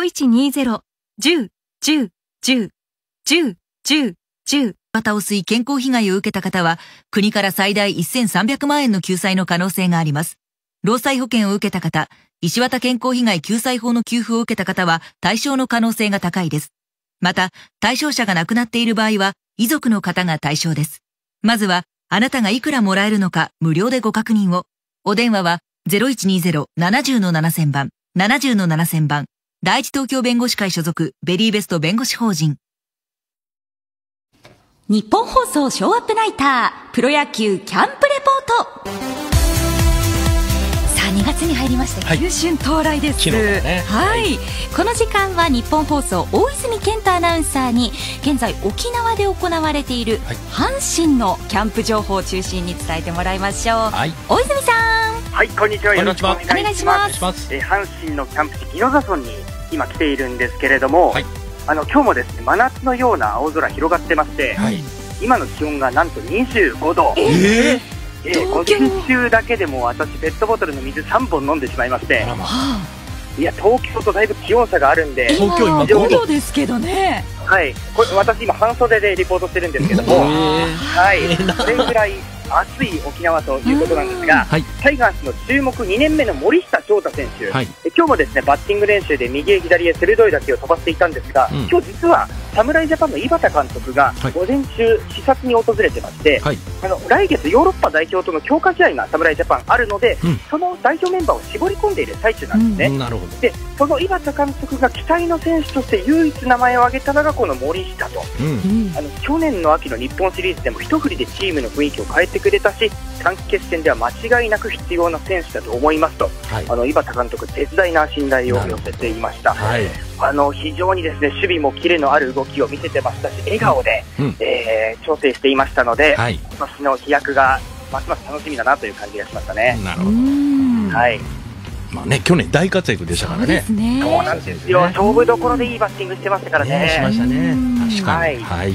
0120-10-10-10-10-10。 また汚水健康被害を受けた方は、国から最大1300万円の救済の可能性があります。労災保険を受けた方、石渡健康被害救済法の給付を受けた方は対象の可能性が高いです。また、対象者が亡くなっている場合は、遺族の方が対象です。まずは、あなたがいくらもらえるのか無料でご確認を。お電話は 0120-70-7000 番、70-7000 番、第一東京弁護士会所属ベリーベスト弁護士法人。 日本放送ショーアップナイタープロ野球キャンプレポート。さあ2月月に入りまして、急春到来です。 昨日ね。 はい。この時間は日本放送大泉健太アナウンサーに現在沖縄で行われている阪神のキャンプ情報を中心に伝えてもらいましょう。はい、大泉さん。 はい、こんにちは。よろしくお願いします。 阪神のキャンプ地宜野座村に今来ているんですけれども、今日もですね、真夏のような青空広がってまして、今の気温がなんと25度。午前中だけでも私ペットボトルの水3本飲んでしまいまして、いや東京とだいぶ気温差があるんで、 東京今5度ですけどね。 はい、これ私今半袖でリポートしてるんですけども、はい、それぐらい暑い沖縄ということなんですが、タイガースの注目2年目の森下翔太選手、今日もですねバッティング練習で右へ左へ鋭い打球を飛ばしていたんですが、今日実は侍ジャパンの井端監督が午前中視察に訪れてまして、来月ヨーロッパ代表との強化試合が侍ジャパンあるので、その代表メンバーを絞り込んでいる最中なんですね。でその井端監督が期待の選手として唯一名前を挙げたのがこの森下と、去年の秋の日本シリーズでも一振りでチームの雰囲気を変えてくれたし、短期決戦では間違いなく必要な選手だと思いますと、井端監督絶大な信頼を寄せていました。非常にですね守備もキレのある動きを見せてましたし、笑顔で、調整していましたので、今年の飛躍がますます楽しみだなという感じがしましたね。 なるほど。はい。まあね、去年大活躍でしたからね。 そうなんですよ。勝負どころでいいバッティングしてましたからね。 しましたね。確かに。 はい。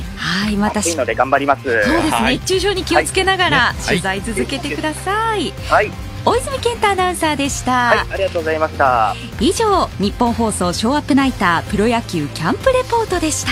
また暑いので頑張ります。そうですね。熱中症に気をつけながら取材続けてください。はい。大泉健太アナウンサーでした。 はい、ありがとうございました。 以上、日本放送ショーアップナイタープロ野球キャンプレポートでした。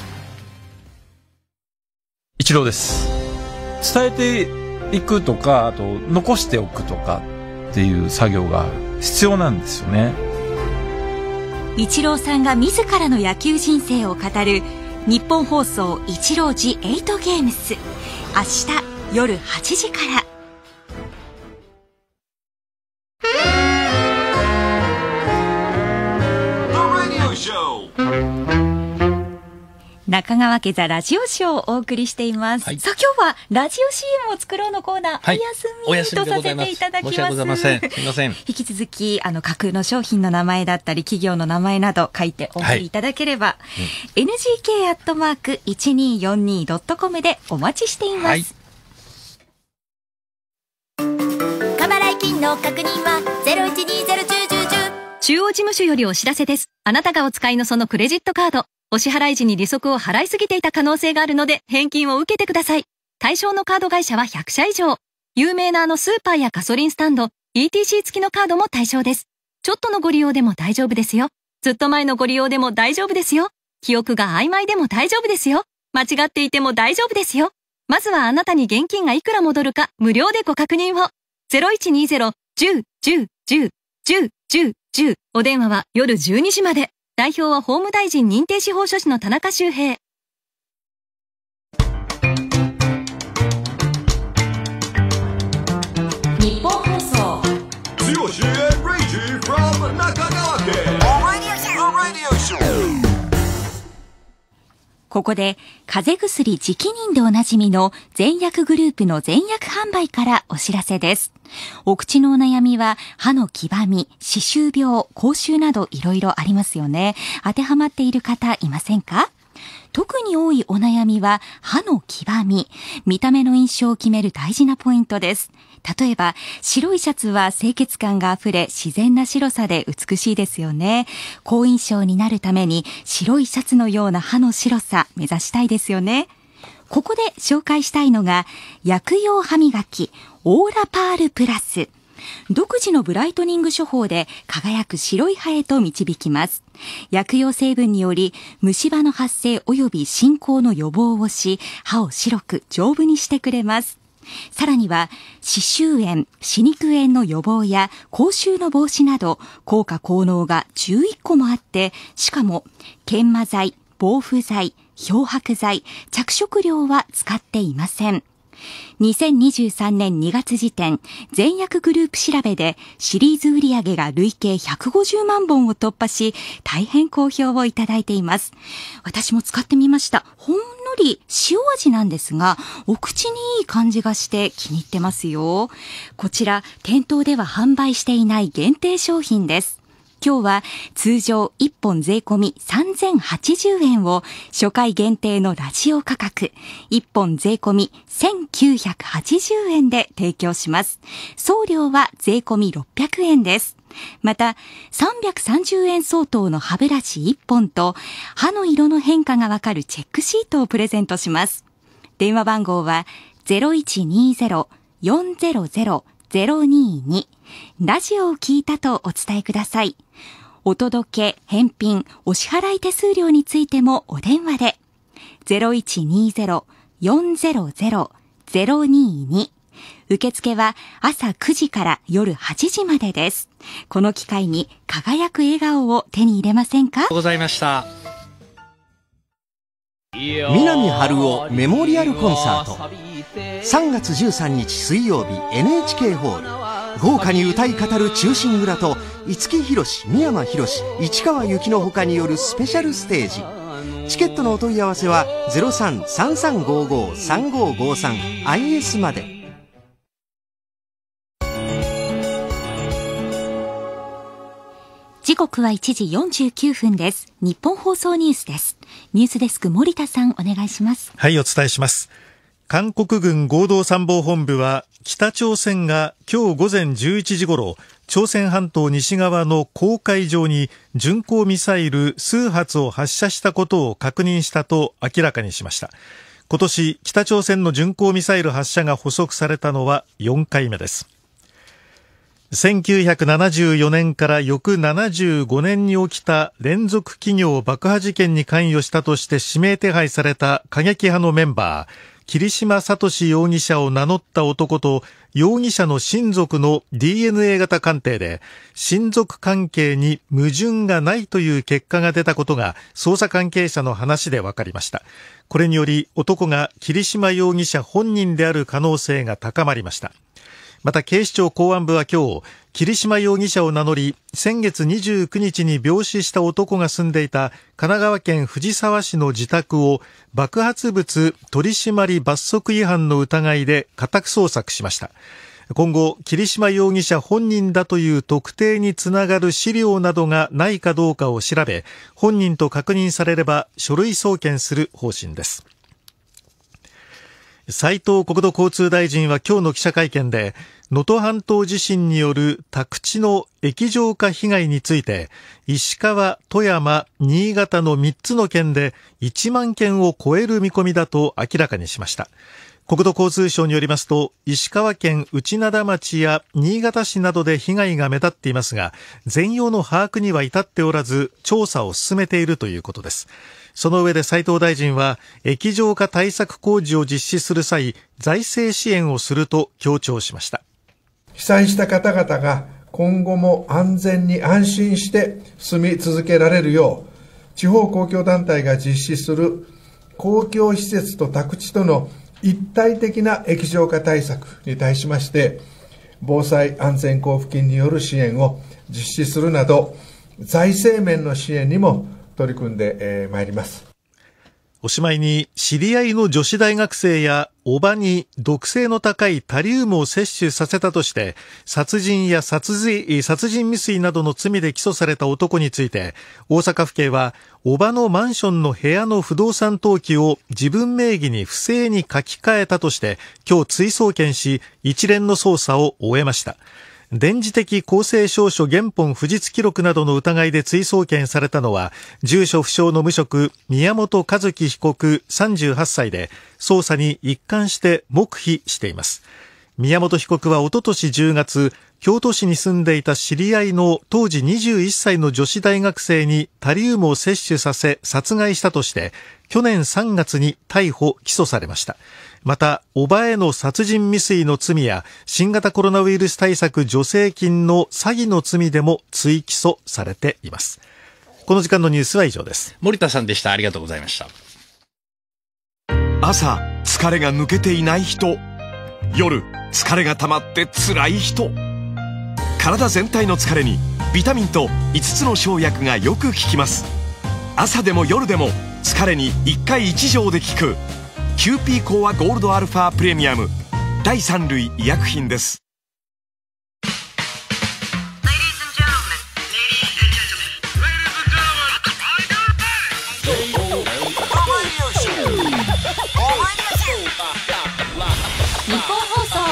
一郎です。伝えていくとか、あと残しておくとかっていう作業が必要なんですよね。 一郎さんが自らの野球人生を語る日本放送一郎ジ8ゲームス、明日夜8時から。中川家ザラジオショーをお送りしています。さあ今日はラジオ CM を作ろうのコーナー、お休みとさせていただきます。 申し訳ございません。すみません。 引き続き架空の商品の名前だったり企業の名前など書いてお送りいただければ、ngk@1242.com でお待ちしています。 過払い金の確認は0120101010。中央事務所よりお知らせです。あなたがお使いのそのクレジットカード、お支払い時に利息を払いすぎていた可能性があるので返金を受けてください。対象のカード会社は100社以上。有名なスーパーやガソリンスタンド、ETC 付きのカードも対象です。ちょっとのご利用でも大丈夫ですよ。ずっと前のご利用でも大丈夫ですよ。記憶が曖昧でも大丈夫ですよ。間違っていても大丈夫ですよ。まずはあなたに現金がいくら戻るか無料でご確認を。0120-10-10-10-10-10-10。お電話は夜12時まで。代表は法務大臣認定司法書士の田中修平。 日本放送ここで風邪薬直認でおなじみの全薬グループの全薬販売からお知らせです。お口のお悩みは歯の黄ばみ、歯周病、口臭などいろいろありますよね。当てはまっている方いませんか？特に多いお悩みは歯の黄ばみ。見た目の印象を決める大事なポイントです。例えば、白いシャツは清潔感があふれ自然な白さで美しいですよね。好印象になるために白いシャツのような歯の白さ目指したいですよね。ここで紹介したいのが薬用歯磨きオーラパールプラス。独自のブライトニング処方で輝く白い歯へと導きます。薬用成分により虫歯の発生及び進行の予防をし、歯を白く丈夫にしてくれます。さらには歯周炎、歯肉炎の予防や口臭の防止など効果効能が11個もあって、しかも研磨剤、防腐剤、漂白剤、着色料は使っていません。2023年2月時点、全薬グループ調べでシリーズ売上が累計150万本を突破し、大変好評をいただいています。私も使ってみました。ほんのり塩味なんですが、お口にいい感じがして気に入ってますよ。こちら、店頭では販売していない限定商品です。今日は通常1本税込み3080円を初回限定のラジオ価格1本税込み1980円で提供します。送料は税込み600円です。また330円相当の歯ブラシ1本と歯の色の変化がわかるチェックシートをプレゼントします。電話番号は 0120-400-022 ラジオを聞いたとお伝えください。お届け、返品、お支払い手数料についてもお電話で 0120-400-022 受付は朝9時から夜8時までです。この機会に輝く笑顔を手に入れませんか？ ございました。 南春夫メモリアルコンサート、3月13日水曜日 NHK ホール、豪華に歌い語る忠臣蔵と五木ひろし、三山ひろし、市川由紀のほかによるスペシャルステージ。チケットのお問い合わせは 03-3355-3553 IS まで。 時刻は1時49分です。日本放送ニュースです。ニュースデスク森田さん、お願いします。 はい、お伝えします。韓国軍合同参謀本部は北朝鮮が今日午前11時ごろ、朝鮮半島西側の黄海上に巡航ミサイル数発を発射したことを確認したと明らかにしました。今年北朝鮮の巡航ミサイル発射が捕捉されたのは4回目です。1974年から翌75年に起きた連続企業爆破事件に関与したとして指名手配された過激派のメンバー、桐島聡容疑者を名乗った男と容疑者の親族の DNA 型鑑定で親族関係に矛盾がないという結果が出たことが捜査関係者の話で分かりました。これにより男が桐島容疑者本人である可能性が高まりました。また警視庁公安部は今日、桐島容疑者を名乗り、先月29日に病死した男が住んでいた神奈川県藤沢市の自宅を爆発物取締罰則違反の疑いで家宅捜索しました。今後、桐島容疑者本人だという特定につながる資料などがないかどうかを調べ、本人と確認されれば書類送検する方針です。斉藤国土交通大臣は今日の記者会見で、能登半島地震による宅地の液状化被害について、石川、富山、新潟の3つの県で1万件を超える見込みだと明らかにしました。国土交通省によりますと、石川県内灘町や新潟市などで被害が目立っていますが、全容の把握には至っておらず、調査を進めているということです。その上で斉藤大臣は、液状化対策工事を実施する際、財政支援をすると強調しました。 被災した方々が今後も安全に安心して住み続けられるよう、地方公共団体が実施する公共施設と宅地との一体的な液状化対策に対しまして、防災安全交付金による支援を実施するなど、財政面の支援にも取り組んでまいります。 おしまいに、知り合いの女子大学生や叔母に毒性の高いタリウムを摂取させたとして、殺人や殺人未遂などの罪で起訴された男について、大阪府警は、叔母のマンションの部屋の不動産登記を自分名義に不正に書き換えたとして、今日追送検し、一連の捜査を終えました。電磁的公正証書原本不実記録などの疑いで追送検されたのは、住所不詳の無職、宮本一希被告38歳で、捜査に一貫して黙秘しています。宮本被告はおととし10月、京都市に住んでいた知り合いの当時21歳の女子大学生にタリウムを摂取させ殺害したとして、去年3月に逮捕・起訴されました。また、叔母への殺人未遂の罪や新型コロナウイルス対策助成金の詐欺の罪でも追起訴されています。この時間のニュースは以上です。 森田さんでした。ありがとうございました。 朝、疲れが抜けていない人。夜、疲れが溜まって辛い人。体全体の疲れにビタミンと5つの生薬がよく効きます。朝でも夜でも疲れに1回1錠で効くキューピーコアゴールドアルファプレミアム第3類医薬品です。 日本放送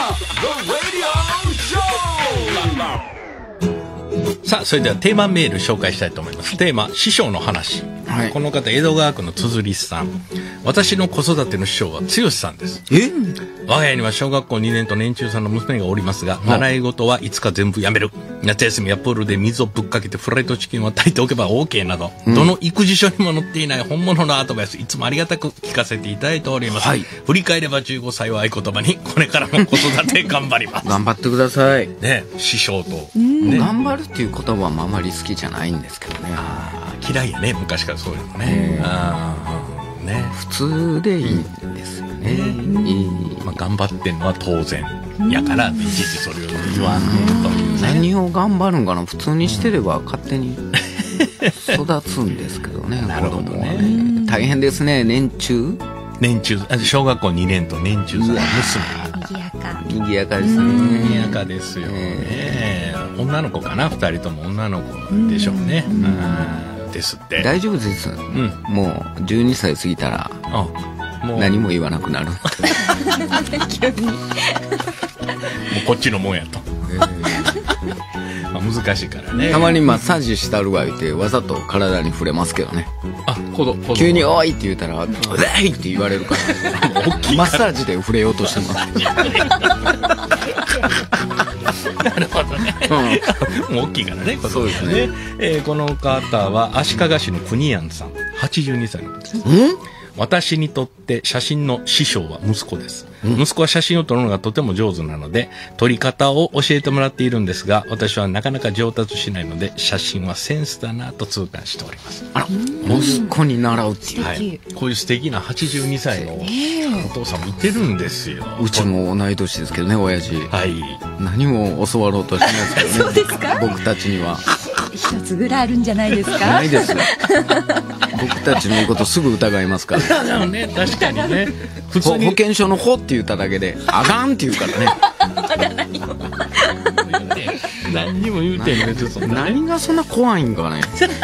さあ、それではテーマメール紹介したいと思います。テーマ、師匠の話。はい、この方、江戸川区のつづりさん。私の子育ての師匠は剛さんです。我が家には小学校2年と年中さんの娘がおりますが、習い事はいつか全部やめる。夏休みはプールで水をぶっかけてフライドチキンを炊いておけば OK など、どの育児書にも載っていない本物のアドバイス、いつもありがたく聞かせていただいております。振り返れば15歳を合言葉に、これからも子育て頑張ります。 頑張ってください。 ね、師匠と。 頑張るっていう言葉はあまり好きじゃないんですけどね。 嫌いやね、昔からそういうのね。ね、 普通でいいんですよね。 まあ、頑張ってんのは当然やから、いちいちそれを言わんというね。 何を頑張るんかな、普通にしてれば勝手に育つんですけどね。 なるほどね。 大変ですね、年中、 小学校2年と年中さんの娘。 にぎやかですね。 にぎやかですよね。女の子かな、2人とも女の子でしょうね。ですって。 大丈夫です。もう12歳過ぎたら何も言わなくなる。もうこっちのもんやと。まあ難しいからね。 たまにマッサージしたるわ言ってわざと体に触れますけどね。急においって言ったら「うえい!」って言われるからマッサージで触れようとしてます。 なるほどね。もう大きいからね。 そうですね。 この方は足利市の国安さん、82歳の方です。私にとって写真の師匠は息子です。息子は写真を撮るのがとても上手なので、撮り方を教えてもらっているんですが、私はなかなか上達しないので、写真はセンスだなと痛感しております。 あら、息子に習うっていう。 はい。こういう素敵な82歳のお父さんもいてるんですよ。 うちも同い年ですけどね、親父。 はい。 何も教わろうとしないですけどね。 そうですか？ 僕たちには。 一つぐらいあるんじゃないですか？ ないですよ。僕たちの言うことすぐ疑いますから。 ね、確かにね。 普通に保険証の方って言っただけであかんって言うからね。 何にも言うてんね。 何がそんな怖いんかね。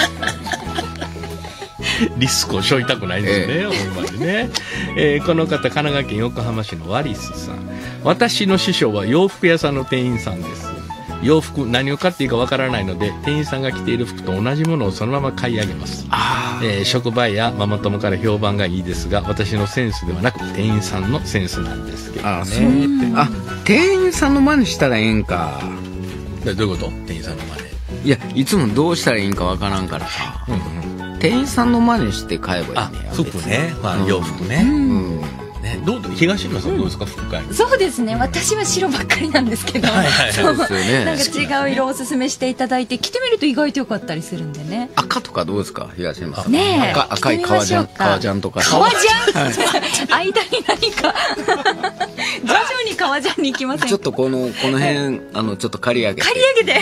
リスクを背負いたくないんですね、ほんまにね。この方、神奈川県横浜市のワリスさん。私の師匠は洋服屋さんの店員さんです。洋服何を買っていいかわからないので、店員さんが着ている服と同じものをそのまま買い上げます。職場やママ友から評判がいいですが、私のセンスではなく店員さんのセンスなんですけどね。 店員さんの真似したらええんか。 どういうこと？店員さんの真似。 いや、いつもどうしたらいいんかわからんからさ、店員さんの真似して買えばいいね。 服ね、洋服ね。東村さんどうですか、服買い。 そうですね、私は白ばっかりなんですけど、なんか違う色をおすすめしていただいて着てみると意外と良かったりするんでね。 赤とかどうですか、東村さん。 ねえ、 赤い革ジャンとか。 革ジャン間に何か徐々に革ジャンに行きません？ ちょっとこの辺ちょっと刈り上げて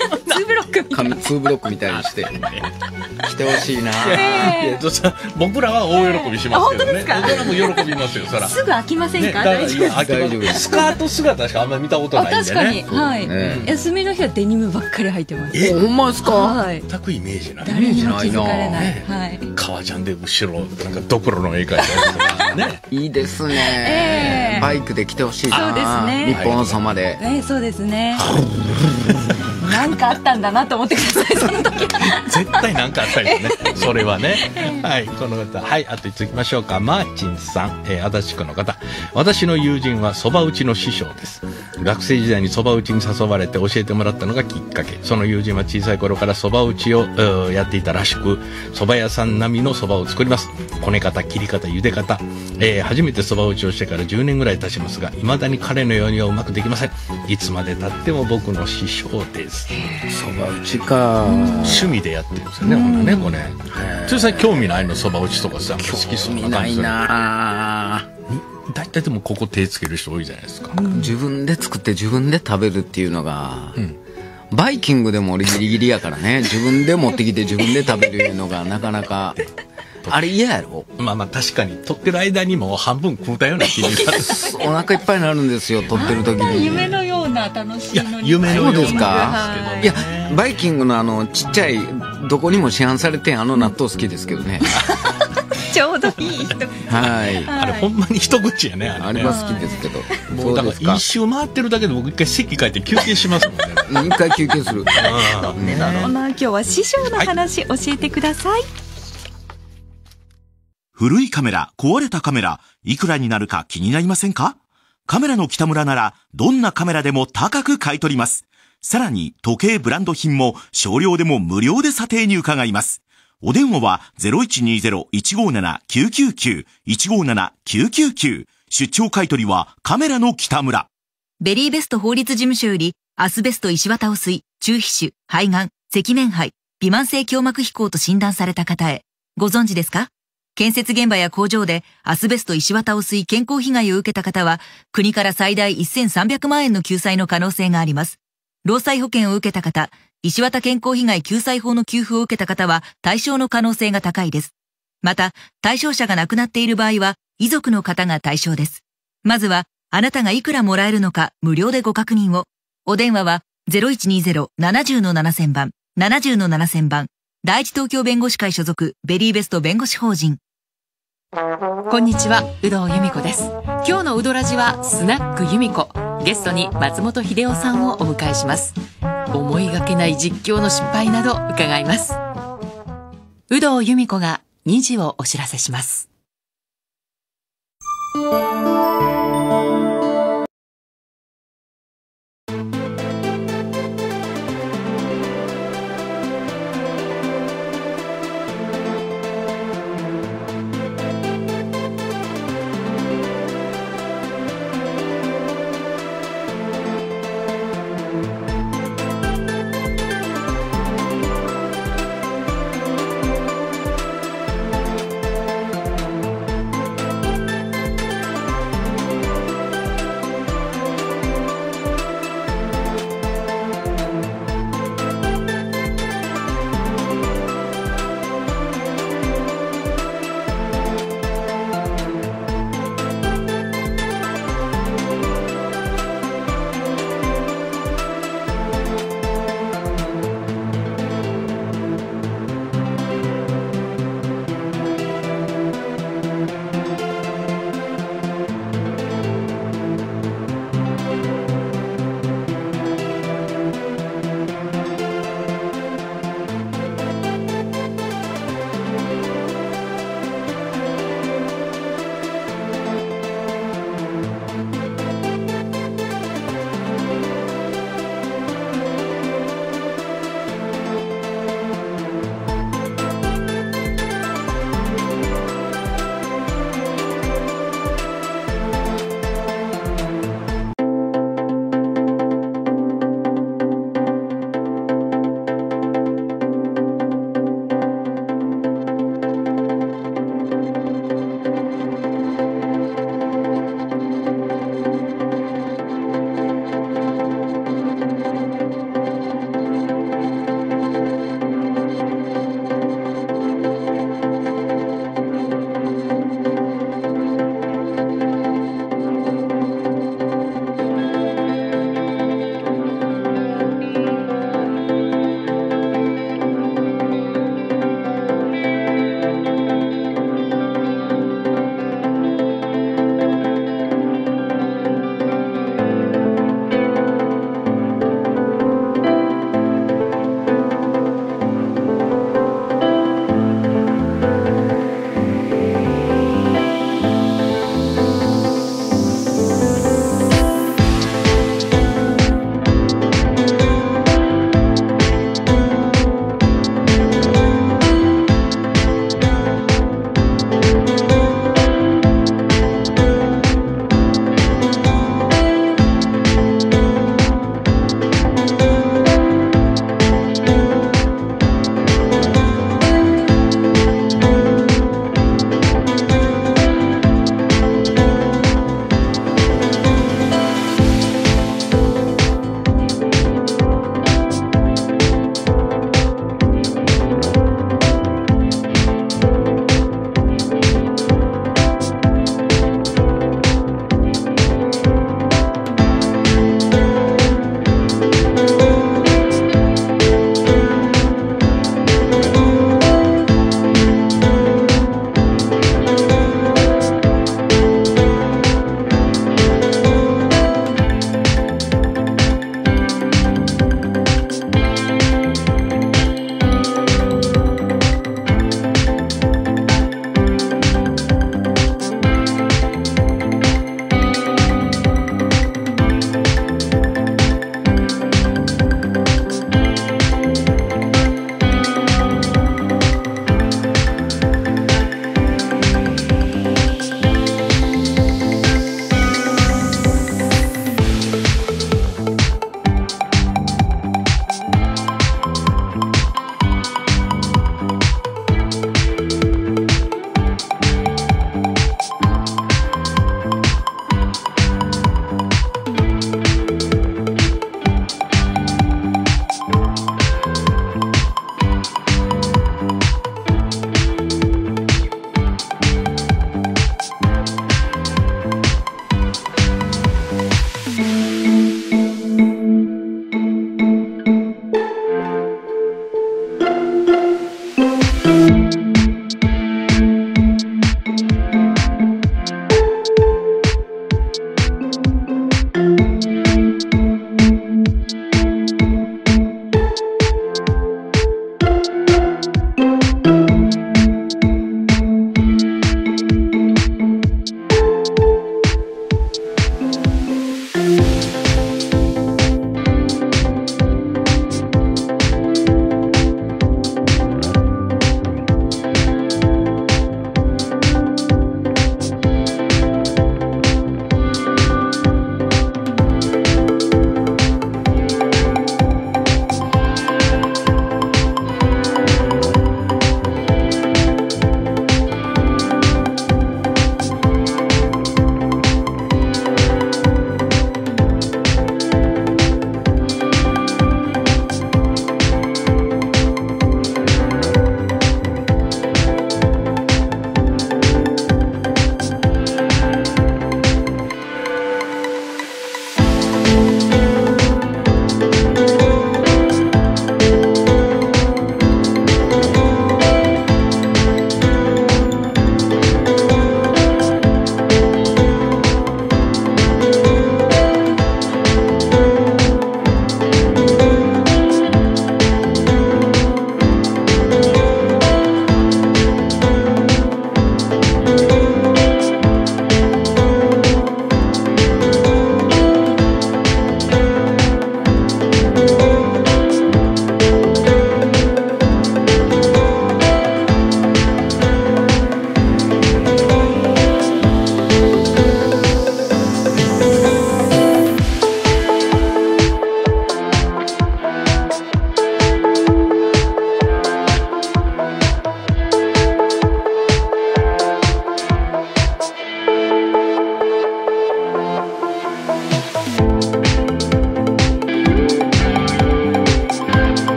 2ブロックみたいな 2ブロックみたいにして着てほしいな。 僕らは大喜びしますけどね。 本当ですか？ 僕らも喜びますよ。そらすぐ飽きませんか？大丈夫です。スカート姿しかあんまり見たことないんでね。 確かに、はい。休みの日はデニムばっかり履いてます。 ほんまですか？ はい。 全くイメージない。 誰にも気づかれない。はい。 革ジャンで後ろなんかドクロの絵描いたやつとかね。 いいですね。バイクで来てほしいな。 そうですね。 日本様で。 そうですね。なんかあったんだなと思ってください、その時。 絶対なんかあったんですね。それはね。はい、この方。はい、あと1つ行きましょうか。マーチンさん、足立区の方。私の友人は蕎麦打ちの師匠です。学生時代に蕎麦打ちに誘われて教えてもらったのがきっかけ。その友人は小さい頃から蕎麦打ちをやっていたらしく、蕎麦屋さん並みの蕎麦を作ります。こね方、切り方、茹で方。初めて蕎麦打ちをしてから10年ぐらい経ちますが、未だに彼のようにはうまくできません。いつまで経っても僕の師匠です。 蕎麦打ちか。 趣味でやってるんですよね、ほんなね、これ。つさん興味ないの、蕎麦打ちとかさ、好きそうな感じ。 興味ないな。 大体でもここ手つける人多いじゃないですか。 自分で作って自分で食べるっていうのが、バイキングでも俺ギリギリやからね。自分で持ってきて自分で食べるのがなかなかと。 あれ嫌やろ？ まあまあ確かに、撮ってる間にもう半分食うたような気になる。 お腹いっぱいになるんですよ、撮ってる時に。 夢のような楽しいのに。 夢のような。 そうですか？いや、バイキングのちっちゃい、どこにも市販されてん納豆好きですけどね。 ちょうどいい人。 はい。 あれほんまに一口やね、 あれは好きですけど。 もうだから一周回ってるだけで僕一回席変えて休憩しますもんね。 一回休憩する。 なんでだろうな。今日は師匠の話教えてください。 古いカメラ、壊れたカメラ、いくらになるか気になりませんか？カメラの北村なら、どんなカメラでも高く買い取ります。さらに、時計ブランド品も少量でも無料で査定に伺います。お電話は 0120-157-999、157-999。出張買い取りはカメラの北村。 ベリーベスト法律事務所より、アスベスト石綿汚水、中皮腫、肺がん、赤面肺、微慢性胸膜飛行と診断された方へ。ご存知ですか？建設現場や工場でアスベスト石綿汚水健康被害を受けた方は、国から最大1300万円の救済の可能性があります。労災保険を受けた方、石綿健康被害救済法の給付を受けた方は対象の可能性が高いです。また、対象者が亡くなっている場合は、遺族の方が対象です。まずは、あなたがいくらもらえるのか無料でご確認を。お電話は 0120-70-7000 番、70-7000 番。第一東京弁護士会所属ベリーベスト弁護士法人。 こんにちは、有働由美子です。今日のうどらじはスナック由美子。ゲストに松本秀夫さんをお迎えします。思いがけない実況の失敗など伺います。有働由美子が2時をお知らせします。